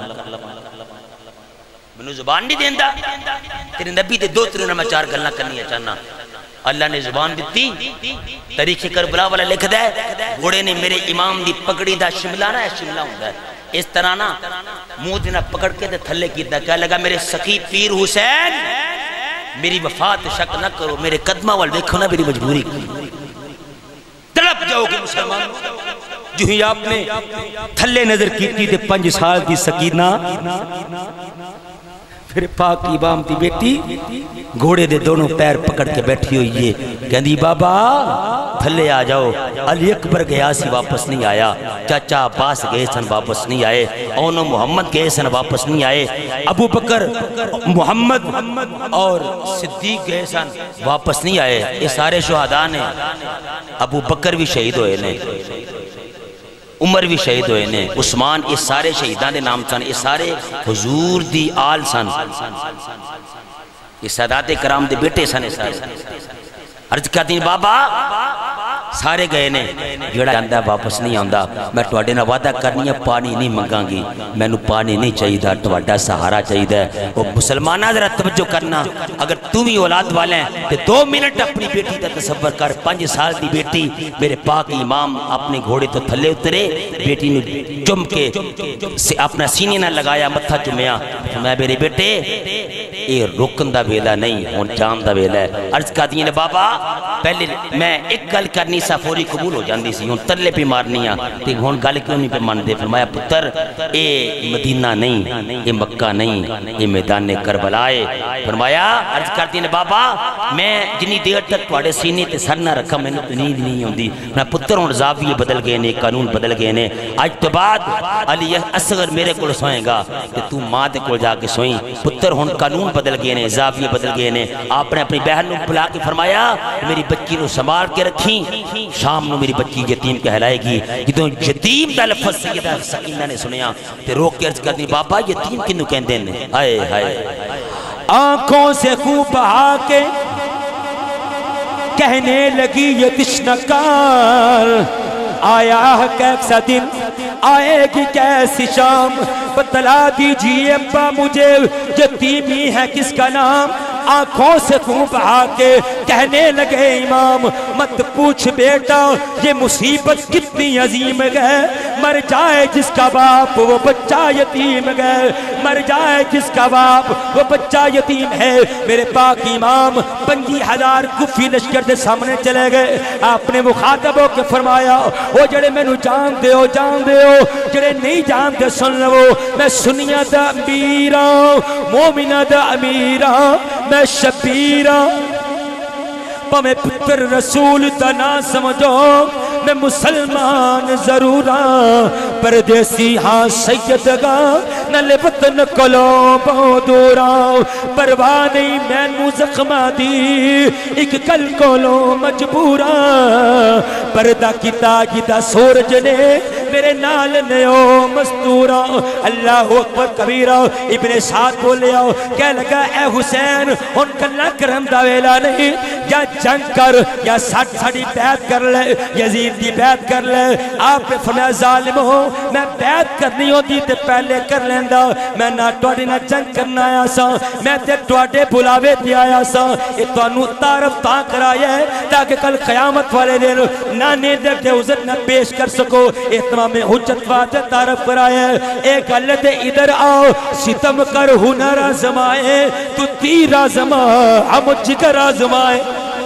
منہ زبان نہیں دیندہ, تیرے نبی دے دوتنے نال 4 گلاں کرنی ہے چاہنا. اللہ نے زبان دیتی. تاریخ کربلا والا لکھ دا ہے گھوڑے نے میرے امام دی پکڑی دا شملہ نا, شملہ ہوندا ہے اس طرح نا, منہ دینا پکڑ کے تے تھلے کیتا, کہا لگا میرے سخی پیر حسین میری وفات شک نہ کرو, میرے قدمہ وال دیکھو نا میری مجبوری کی, تڑپ جاؤ گے مسلمان. جو ہی آپ نے تھلے نظر کیتی تے 5 سال دی سکینہ پھر پاک امام دی بیٹی گھوڑے دے دونوں پیر پکڑ کے بیٹھی ہوئی ہے, کہندی بابا تھلے آ جاؤ. علی اکبر گیا سی واپس نہیں آیا, چاچا عباس گئے سن واپس نہیں آئے, اونو محمد گئے سن واپس نہیں آئے, ابو بکر محمد اور صدیق گئے سن واپس نہیں آئے. یہ سارے شہداء نے, ابو بکر بھی شہید ہوئے نے, عمر بھی شہید ہوئے نے, عثمان, یہ سارے شہیدان دے نام سن, یہ سارے حضور دی آل سن, یہ سادات کرام دے بیٹے سن. سارے عرض کہتی ہیں بابا سارے گئے نے جڑا جاندا واپس نہیں آندا میں تواڈے نال وعدہ کرنی ہے پانی نہیں منگاں گی مینوں پانی نہیں چاہیے تواڈا سہارا چاہیے او مسلماناں ذرا توجہ کرنا اگر تو بھی اولاد والے ہیں تے 2 منٹ اپنی بیٹی دا تصور کر 5 سال دی بیٹی میرے پاک امام اپنے گھوڑے تو تھلے اترے بیٹی نے چم کے اپنا سینے نہ لگایا متھا چمیا میں میرے بیٹے اے رکن دا ویلا نہیں ہن جان دا ویلا ہے عرض کردی نے بابا پہلے میں ایک گل کرنی سا فوری قبول ہو جاندی سی ہن تلے پہ مارنی آ تے ہن گل کیوں نہیں پہ مندے فرمایا پتر اے مدینہ نہیں اے مکہ نہیں اے میدان کربلا ہے فرمایا عرض کردی نے بابا میں جنی دیر تک تواڈے سینے تے سر نہ رکھا میں نیند نہیں ہوندی میں پتر ہن زاویے بدل گئے نے قانون بدل گئے نے اج تو بعد علی اصغر میرے کول سوئے گا تے تو ماں دے کول جا کے سوئی پتر ہن قانون بدل گئے نے زاویے بدل گئے نے آپ نے اپنی بہن نو بلا کے فرمایا میری بچی نو سنبھال کے رکھی شام نو میری بچی یتیم کہلائے گی جدوں یتیم دا لفظ سیدہ سکینہ نے سنیا تے روک کے عرض کردی بابا یتیم کینو کہندے نے ہائے ہائے آنکھوں سے خوب بہا کے کہنے لگی یہ تشنکار آیا ہے کیسا دن آئے گی کیسی شام بتلا دیجئے ابا مجھے یتیمی ہے کس کا نام آنکھوں سے خون بہا کے کہنے لگے امام مت پوچھ بیٹا یہ مصیبت کتنی عظیم ہے مر جائے جس کا باپ وہ بچہ یتیم ہے مر جائے جس کا باپ وہ بچہ یتیم ہے میرے پاک امام 50,000 کفی لشکر دے سامنے چلے گئے آپ نے مخاطب ہو کے فرمایا وہ جڑے میں نو جان دے ہو جڑے نہیں جان دے سن لو میں سنیا دا امیرہ مومنہ دا امیرہ میں شبیرہ پمیں پتر رسول تنا سمجھو میں مسلمان ضرورا پردیسی ہاں سیدگا نلے وطن کلوں بہت دورا پرواہ نہیں میں نو زخمہ دی ایک کل کولوں مجبورا پردہ کی تاگی دا سورج نے میرے نال نیو مستورا اللہ اکبر کبیرہ ابن سعد بولے آؤ کہہ لگا اے حسین ان کلہ کرم دا ویلا نہیں یا جنگ کر یا ساڑی بیعت کر لے یزید دی بیعت کر لے آپ نے فرمایا ظالم ہو میں بیعت کرنی ہوتی تے پہلے کر لیندہ میں نہ ٹوڑی نہ جنگ کرنا آیا سا میں تے ٹوڑے بلاوے دی آیا سا یہ تو انو تعرف تاں کرایا ہے تاکہ کل قیامت والے دن نہ نیدر کے عزت نہ پیش کر سکو اتمام میں حجت واضح تعرف کرایا ہے ایک اللہ دے ادھر آؤ ستم کر ہنر آزمائے تو تیر آزمائے ہم جگر آزمائے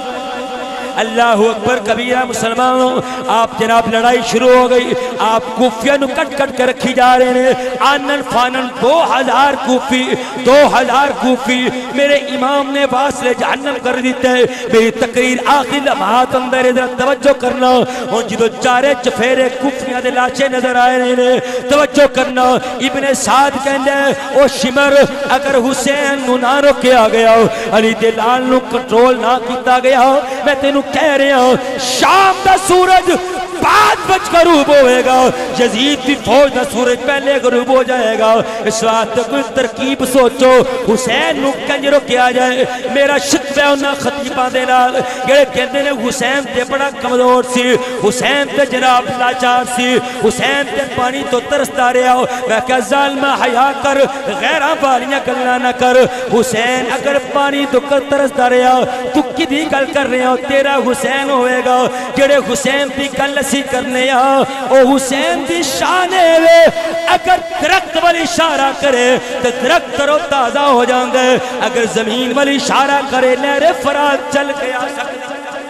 اللہ اکبر کبیرہ مسلمانوں آپ جناب لڑائی شروع ہو گئی آپ کوفیہ نو کٹ کٹ کر رکھی جا رہے ہیں آنن فانن 2000 کوفی 2000 کوفی میرے امام نے واصل جہنم کر دیتے ہیں میری تقریر آخری لمحات اندر ادھر توجہ کرنا اور جدو چارے چفیرے کوفیاں دے لاچے نظر آئے رہے ہیں توجہ کرنا ابن سعد کہندے او شمر اگر حسین نو نہ روکیا گیا علی دلال نو کنٹرول نہ کیتا گیا میں تینوں کہہ رہے ہیں شام دا سورج 5 بج غروب ہوئے گا یزید دی فوج دا سورج پہلے غروب ہو جائے گا اس وقت کوئی ترکیب سوچو حسین نو کنجرو کیا جائے میرا شکوہ انہا خطیبہ دینا گڑے کہتے ہیں حسین تے بڑا کمزور سی حسین تے جناب لاچار سی حسین تے پانی تو ترستا رہا ہو میں کہا ظالمہ حیاء کر غیرہ بالیاں کرنا نہ کر حسین اگر پانی تو کر ترستا رہا تو کدھی کل کر رہا ہو تیرا حسین ہوئے گا جڑے حسین بھی کل سی کرنے او حسین دی شانے وے اگر درخت والی اشارہ کرے تو درخت رو تازہ ہو جان گے اگر زمین والی اشارہ کرے نہر فرات چل کے آ سکتے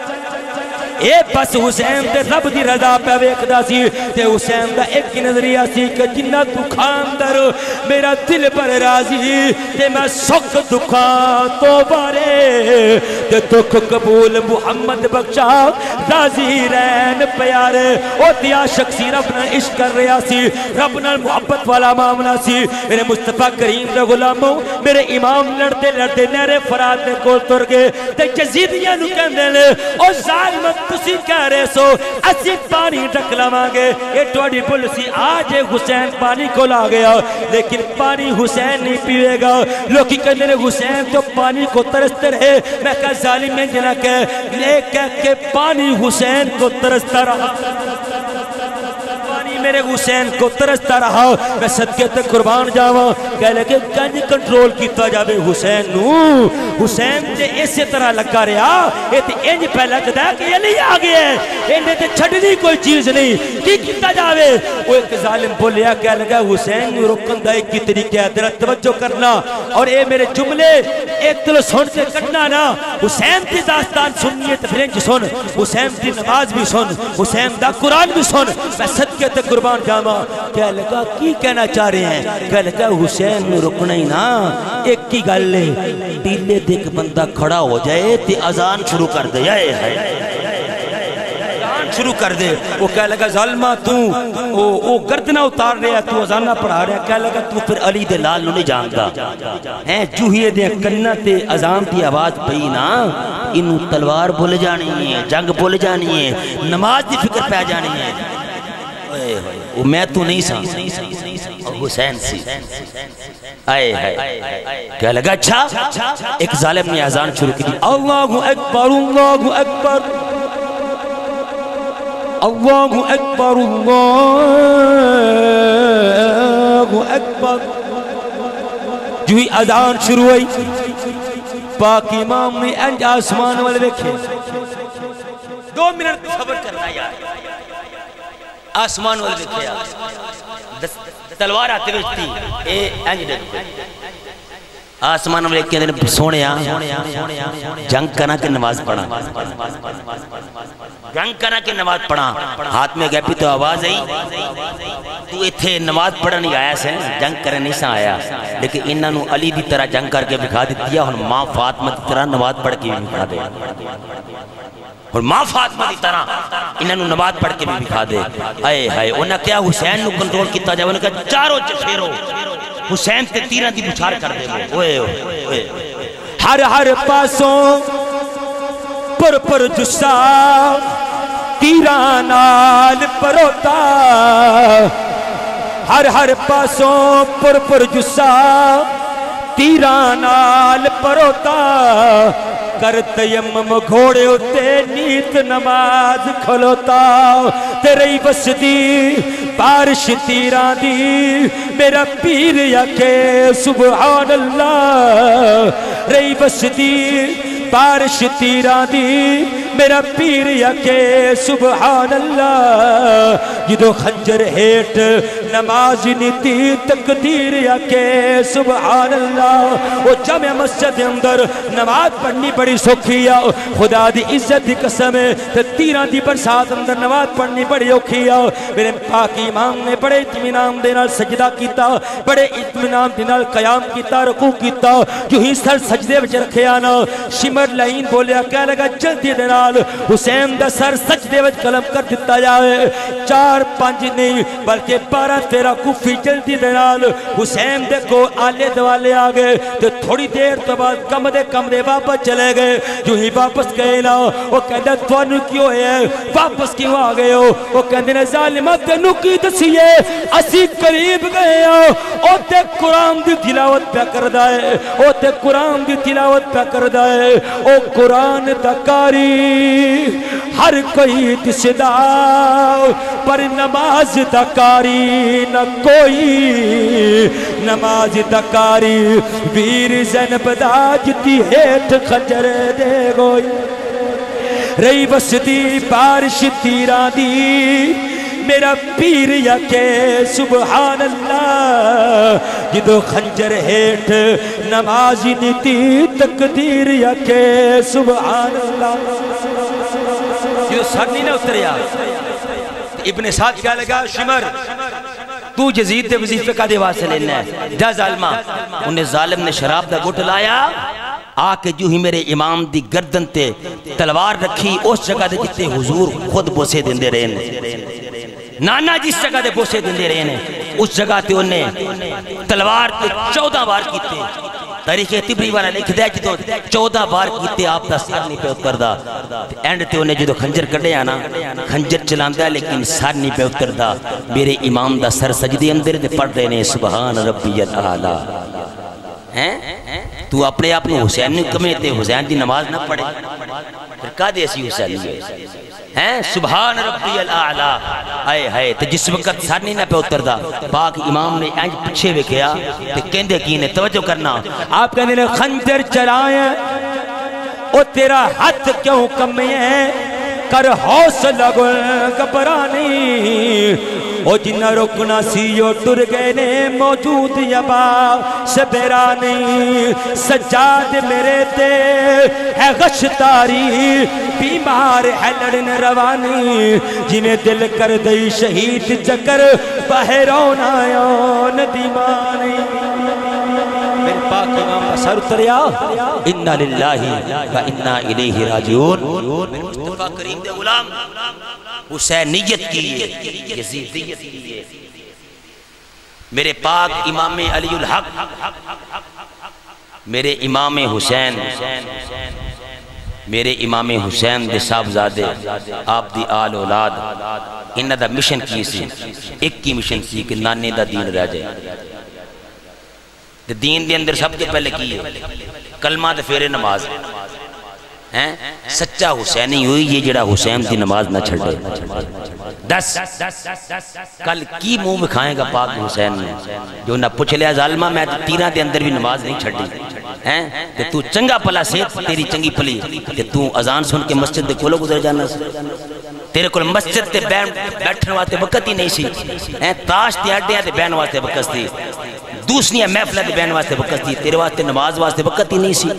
اے بس حسین تے رب دی رضا پہ ویکھدا سی تے حسین دا ایک نظریہ سی کہ جنہ دکھان در میرا دل پر راضی تے میں سکھ دکھان تو بارے تے دکھ قبول محمد بخشا راضی رہن پیارے او دیا شخصی رب نال عشق کر رہا سی رب نال محبت والا معاملہ سی میرے مصطفیٰ کریم دے غلاموں میرے امام لڑتے لڑتے نہر فرات دے کول تر گئے تے یزیدیاں نو کہندے نے او ظالم تسی کہہ رہے سو اسی پانی ڈک لواں گے یہ تہاڈی بھول سی آج حسین پانی کو لا گیا لیکن پانی حسین نہیں پیوے گا لوگ کہتے ہیں حسین تو پانی کو ترستے رہے میں کہا ظالم میں جنہ کہہ کہ پانی حسین کو ترستا رہا میرے حسین کو ترستا رہا میں صدقے تک قربان جاواں کہہ لے کہ کنج کنٹرول کیتا جاوے حسین نو حسین تے اسی طرح لگا رہا یہ تے انج پہ لگتا ہے کہ یہ نہیں آگے ہے انہیں تے چھڑنی کوئی چیز نہیں کی کیتا جاوے وہ ایک ظالم بولیا کہہ لگا حسین نو رکن دا ایک کی طریقہ ہے تیرا توجہ کرنا اور اے میرے جملے ایک تلو سن سے کٹنا نا حسین کی داستان سننی ہے تفرینج سن حسین کی نماز بھی سن حسین دا قرآن بھی سن میں صدقے تک قربان جاما کہہ لگا کی کہنا چاہ رہے ہیں کہہ لگا حسین نو رکنا ہی نا ایک کی گل لے ٹیلے دیکھ بندہ کھڑا ہو جائے تے اذان شروع کر دے اذان شروع کر دے وہ کہہ لگا ظالمہ تو گردنہ اتار رہا تو اذانہ پڑھا رہا کہہ لگا تو پھر علی دے لال نو نہیں جانگا جوہیے دے کنہ تے اذان دی آواز پئی نا انہوں تلوار بھول جانی ہے جنگ بھول جانی ہے نماز دی فکر پہ جانی ہے وہ میں تو نہیں سا حسین سی آئے کہہ لگا اچھا ایک ظالم نے اذان شروع کی اللہ اکبر اللہ اکبر اللہ اکبر اللہ اکبر جو ہی اذان شروع ہوئی پاک امام نے انج آسمان والے دیکھے 2 منٹ صبر کرنا یار آسمان والے دیکھے تلوار آتے گشتی اے انج دیکھے آسمان والے کہتے سونے جنگ کرنا کہ نماز پڑھا جنگ کرنا کہ نماز پڑھا ہاتھ میں گئے پی تو آواز آئی تو اتھے نماز پڑھا نہیں آیا سے جنگ کرنے نہیں سا آیا لیکن انہوں نے علی دی طرح جنگ کر کے بکھا دیتی ہے اور ماں فاطمہ دی طرح نماز پڑھ کے بھی بکھا دے اور ماں فاطمہ دی طرح انہوں نے نماز پڑھ کے بھی بکھا دے آئے ہائے انہوں کیا حسین نو کنٹرول کیتا جائے انہوں کہا چاروں چفیروں حسین تے تیرہ دی بچھار کر دے ہر پاسوں پر جسا تیرہ نال پروتا ہر پاسوں پر جسا تیرہ نال پروتا کر تیمم گھوڑے ہوتے نیت نماز کھلوتا تیرے بسدی بارش تیران دی میرا پیر یکے سبحان اللہ رئی بسدی بارش تیران دی میرا پیر یکے سبحان اللہ جدو خنجر ہیٹ نماز نیتی تقدیر یکے سبحان اللہ وہ جمع مسجد اندر نماز پڑھنی بڑی سوکھیا خدا دی عزت دی قسم ہے تیران دی برسات اندر نماز پڑھنی بڑی اوکھیا میرے پاک امام نے بڑے اطمینان دینا سجدہ کیتا بڑے اطمینان دینا قیام کیتا رکوع کیتا جو ہی سر سجدے بچ رکھے آنا شمر لائن بولیا کہہ لگا جلدی دینا حسین دا سر سجدے وچ قلم کر دیتا جائے 4-5 نہیں بلکہ 12-13 کفی جلدی دنال حسین دے کو آلے دوالے آگئے تو تھوڑی دیر تو بعد کم دے واپس چلے گئے جو ہی واپس گئے نا وہ کہتے توانو کیوں ہے واپس کیوں آگئے ہو وہ کہتے ظالمت نو کی دسیے اسی قریب گئے ہو او تے قرآن دی تلاوت پہ کر دائے او تے قرآن دی تلاوت پہ کر دائے او قرآن دکاری ہر کوئی دسدا پر نماز دکاری نہ کوئی نماز دکاری ویر زینب دا جتی ہیٹ خجر دے گوئی رئی بسدی بارش تیران دی میرا پیر یکے سبحان اللہ جدو خنجر ہیٹ نمازی نیتی تقدیر یکے سبحان اللہ جو سر نہیں نہ اتریا ابن سعد کیا لگا شمر تو جزید دے وظیفے کا دے واسے لینا ہے جا ظالمہ انہیں ظالم نے شراب دا گھٹ لایا آکے جو ہی میرے امام دی گردن تے تلوار رکھی اس جگہ دے جتے حضور خود بوسے دن دے رہے نانا جس جگہ دے بوسے دن دے رہے اس جگہ تے انہیں تلوار تے 14 بار کیتے تاریخ طبری والا لکھ دیا جدو 14 بار کیتے آپ دا سر نہیں پہ اتر دا اینڈ تے انہیں جدو خنجر کڑے آنا خنجر چلاندہ ہے لیکن سر نہیں پہ اتر دا میرے امام دا سر سجدے اندر دے پڑھ رہے نے سبحان ربی الاعلی تو اپنے آپ نے حسین نے کمے تے حسین دی نماز نہ پڑھے پھر کہا دے اسی حسین ہے سبحان ربی الاعلی آئے ہائے تے جس وقت سر نہیں نہ پہ اتر دا پاک امام نے اینج پچھے وکھیا تے کہندے کی نے توجہ کرنا آپ کہندے نے خنجر چلائیں او تیرا ہاتھ کیوں کمی ہے کر حوصلہ گھبرانی او جنہ رکنا سیو ٹر گئے نے موجود یبا سبرانی سجاد میرے تے ہے غشتاری بیمار ہے لڑن روانی جنہیں دل کر دئی شہید چکر بہرون آیون دیمانی میرے پاک امام بسر اتریا انا للہ و انا الیہ راجعون میرے مصطفیٰ کریم دے غلام حسینیت کیے یزیدیت کیے میرے پاک امام علی الحق میرے امام حسین میرے امام حسین دے صاحبزادے آپ دی آل اولاد انہ دا مشن کی سی ایک کی مشن سی کہ نانے دا دین رہ جائے دین دے اندر سب کے پہلے کی ہے کلمہ دے فیر نماز سچا حسینی ہوئی یہ جڑا حسین دی نماز نہ چھڑے 10 کل کی منہ میں کھائیں گا پاک حسین نے جو نہ پوچھ لیا ظالمہ میں تیرہ دے اندر بھی نماز نہیں چھڑی کہ تو چنگا پلا سیت تیری چنگی پلی کہ تو اذان سن کے مسجد دے کولو گزر جانا سی تیرے کول مسجد تے بیٹھن واسطے وقت ہی نہیں سی تاش تے اڈیاں تے بہن واسطے وقت تھی دوسری محفلہ دے بہن واسطے وقت تھی تیرے واسطے نماز واسطے وقت ہی نہیں سی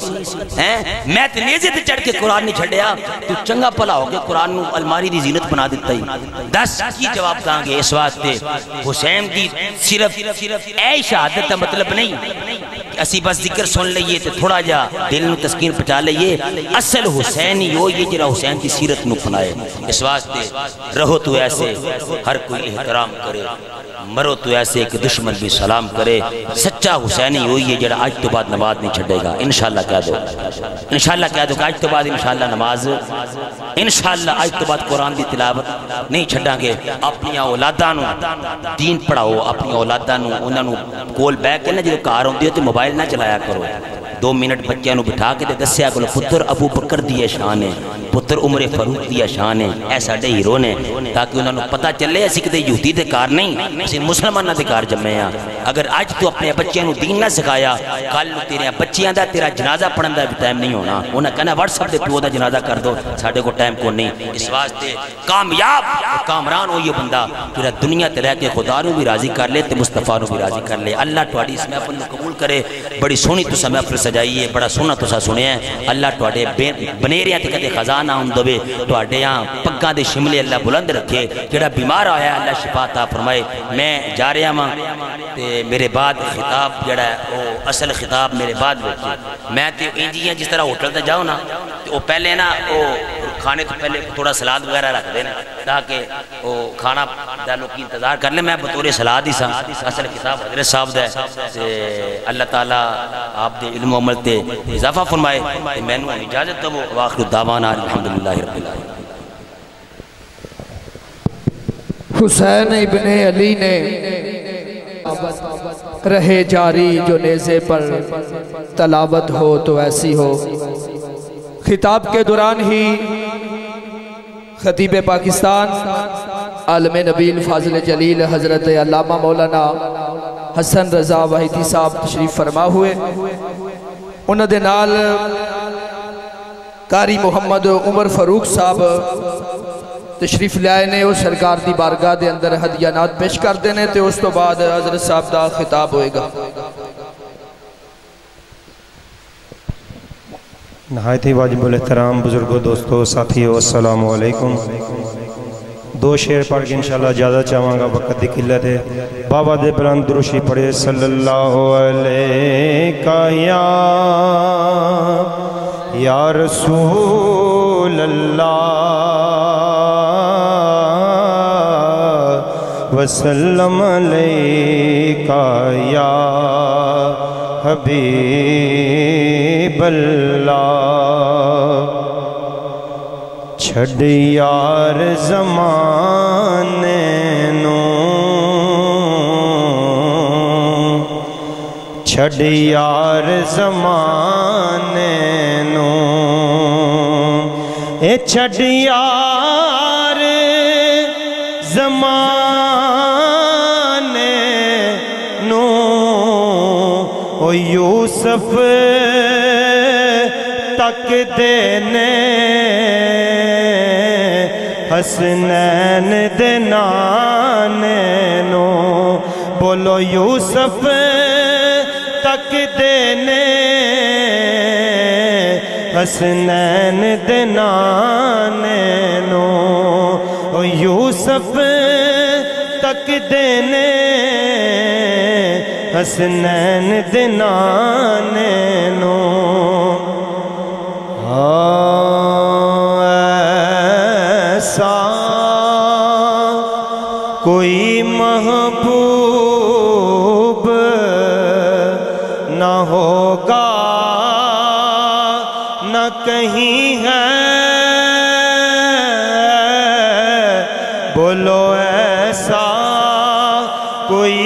میں تے نیزے تے چڑھ کے قرآن نہیں چھڑیا تو چنگا پلا ہو کے قرآن نو الماری دی زینت بنا دیتا ہی 10 کی جواب داں گے اس واسطے حسین دی صرف اے شہادت مطلب نہیں اسی بس ذکر سن لئیے تے تھوڑا جا دل نو تسکین پچا لئیے اصل حسینی ہو یہ جرا حسین کی سیرت نو پنائے اس واسطے رہو تو ایسے ہر کوئی احترام کرے مرو تو ایسے کہ دشمن بھی سلام کرے سچا حسینی ہوئی ہے جڑا آج تو بعد نماز نہیں چھڑے گا انشاءاللہ کہہ دو انشاءاللہ کہہ دو کہ آج تو بعد انشاءاللہ نماز انشاءاللہ آج تو بعد قرآن دی تلاوت نہیں چھڑا گے اپنی اولادانو دین پڑھاؤ اپنی اولادانو انہوں کول بیک کے نا جو کار ہوں دیو تو موبائل نہ چلایا کرو 2 منٹ بچے انہوں بٹھا کے دسیا کرو پتر ابو بکر دیئے شان ہے پتر عمر فاروق دیئے شان ہے ایسا ڈے ہیرو نے تاکہ انہوں پتا چلے ایسی کہ یہودی دے کار نہیں اسی مسلمانہ دے کار جمعے ہیں اگر آج تو اپنے بچے انہوں دین نہ سکھایا کل تیرے بچیاں دا تیرا جنازہ پڑھن دا بھی ٹائم نہیں ہونا انہوں کہنا واٹس اپ دے پیو دا جنازہ کر دو ساڑھے کو ٹائم کو نہیں اس واسطے کامیاب کامران ہو یہ بندہ تیرا دنیا تے رہ کے خدا نو بھی راضی کر لے تے مصطفیٰ نو بھی راضی کر لے اللہ تواڈی اس محفل نو قبول کرے بڑی سونی تسا محفل سجائی ہے بڑا سونا تسا سنے ہیں اللہ تواڈے بنیریاں تے کدے خزانہ ہم دوے تواڈے ہاں پگاں دے شملے اللہ بلند رکھے جڑا بیمار آیا اللہ شفا عطا فرمائے میں جا رہا ہاں تے میرے بعد خطاب جڑا ہے وہ اصل خطاب میرے بعد بیٹھے میں تے انجیاں جس طرح ہوٹل تے جاؤ نا تے وہ پہلے نا وہ کھانے تو پہلے تھوڑا سلاد وغیرہ رکھ دینا تاکہ وہ کھانا لوگ کی انتظار کر لیں میں بطور سلاد ہی سا اصل کتاب حضرت صاحب دا ہے اللہ تعالیٰ آپ دے علم و عمل تے اضافہ فرمائے میں نے اجازت دو واخر الدعوانا الحمدللہ رب العالمین حسین ابن علی نے رہے جاری جو نیزے پر تلاوت ہو تو ایسی ہو خطاب کے دوران ہی خطیب پاکستان عالم نبیل فاضل جلیل حضرت علامہ مولانا حسن رضا وحیدی صاحب تشریف فرما ہوئے انہوں دے نال قاری محمد عمر فاروق صاحب تشریف لائے نے وہ سرکار دی بارگاہ دے اندر ہدیانات پیش کر دینے تے اس تو بعد حضرت صاحب دا خطاب ہوئے گا نہایت ہی واجب الاحترام بزرگوں دوستو ساتھیو السلام علیکم 2 شعر پڑھ کے انشاءاللہ اجازت چاہوں گا وقت دی قلت ہے بابا دے بلند دروشی پڑھے صلی اللہ علیہ یا رسول اللہ وسلم علیکہ یا حبیب اللہ چھڑ یار زمانے نو چھڑ یار زمانے نو اے چھڑ یار زمانے نو او یوسف تک دینے حسنین دے نانے نو بولو یوسف تک دینے حسنین دے نانے نو او یوسف تک دینے حسنین دے نانے نو ایسا کوئی محبوب نہ ہوگا نہ کہیں ہے بولو ایسا کوئی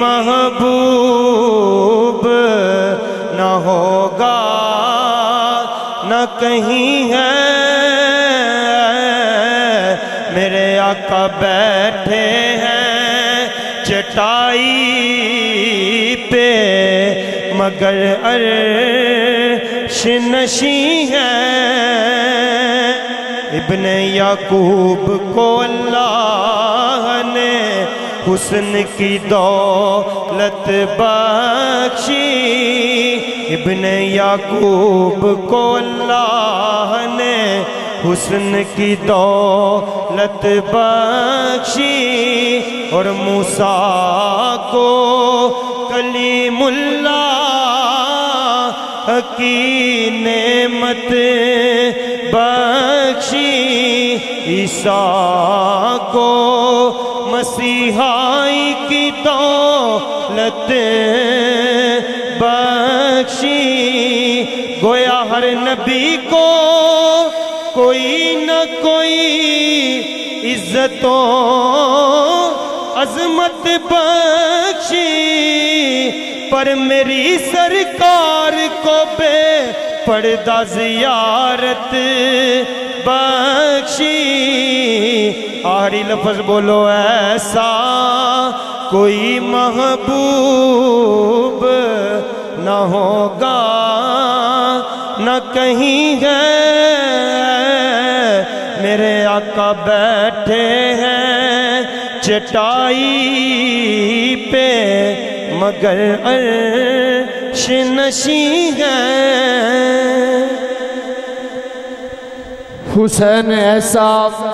محبوب نہ ہوگا نہ کہیں ہے میرے آقا بیٹھے ہیں چٹائی پہ مگر عرش نشیں ہیں ابن یعقوب کو اللہ نے حسن کی دولت بخشی ابن یعقوب کو اللہ نے حسن کی دولت بخشی اور موسیٰ کو کلیم اللہ کی نعمت بخشی عیسیٰ کو مسیحائی کی دولت بخشی گویا ہر نبی کو کوئی نہ کوئی عزت و عظمت بخشی پر میری سرکار کو بے پردہ زیارت بخشی آخری لفظ بولو ایسا کوئی محبوب نہ ہوگا نہ کہیں ہے میرے آقا بیٹھے ہیں چٹائی پہ مگر عرش نشیں ہیں حسین ایسا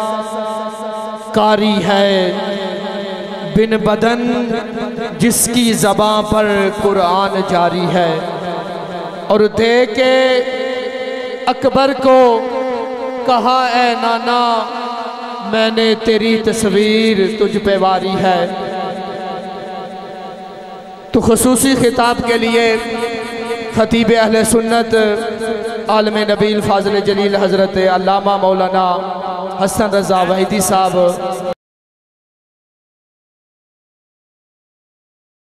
قاری ہے بن بدن جس کی زبان پر قرآن جاری ہے اور دے کے اکبر کو کہا اے نانا میں نے تیری تصویر تجھ پہ واری ہے تو خصوصی خطاب کے لیے خطیب اہل سنت عالم نبی الفاضل جلیل حضرت علامہ مولانا حسن رضا وحیدی صاحب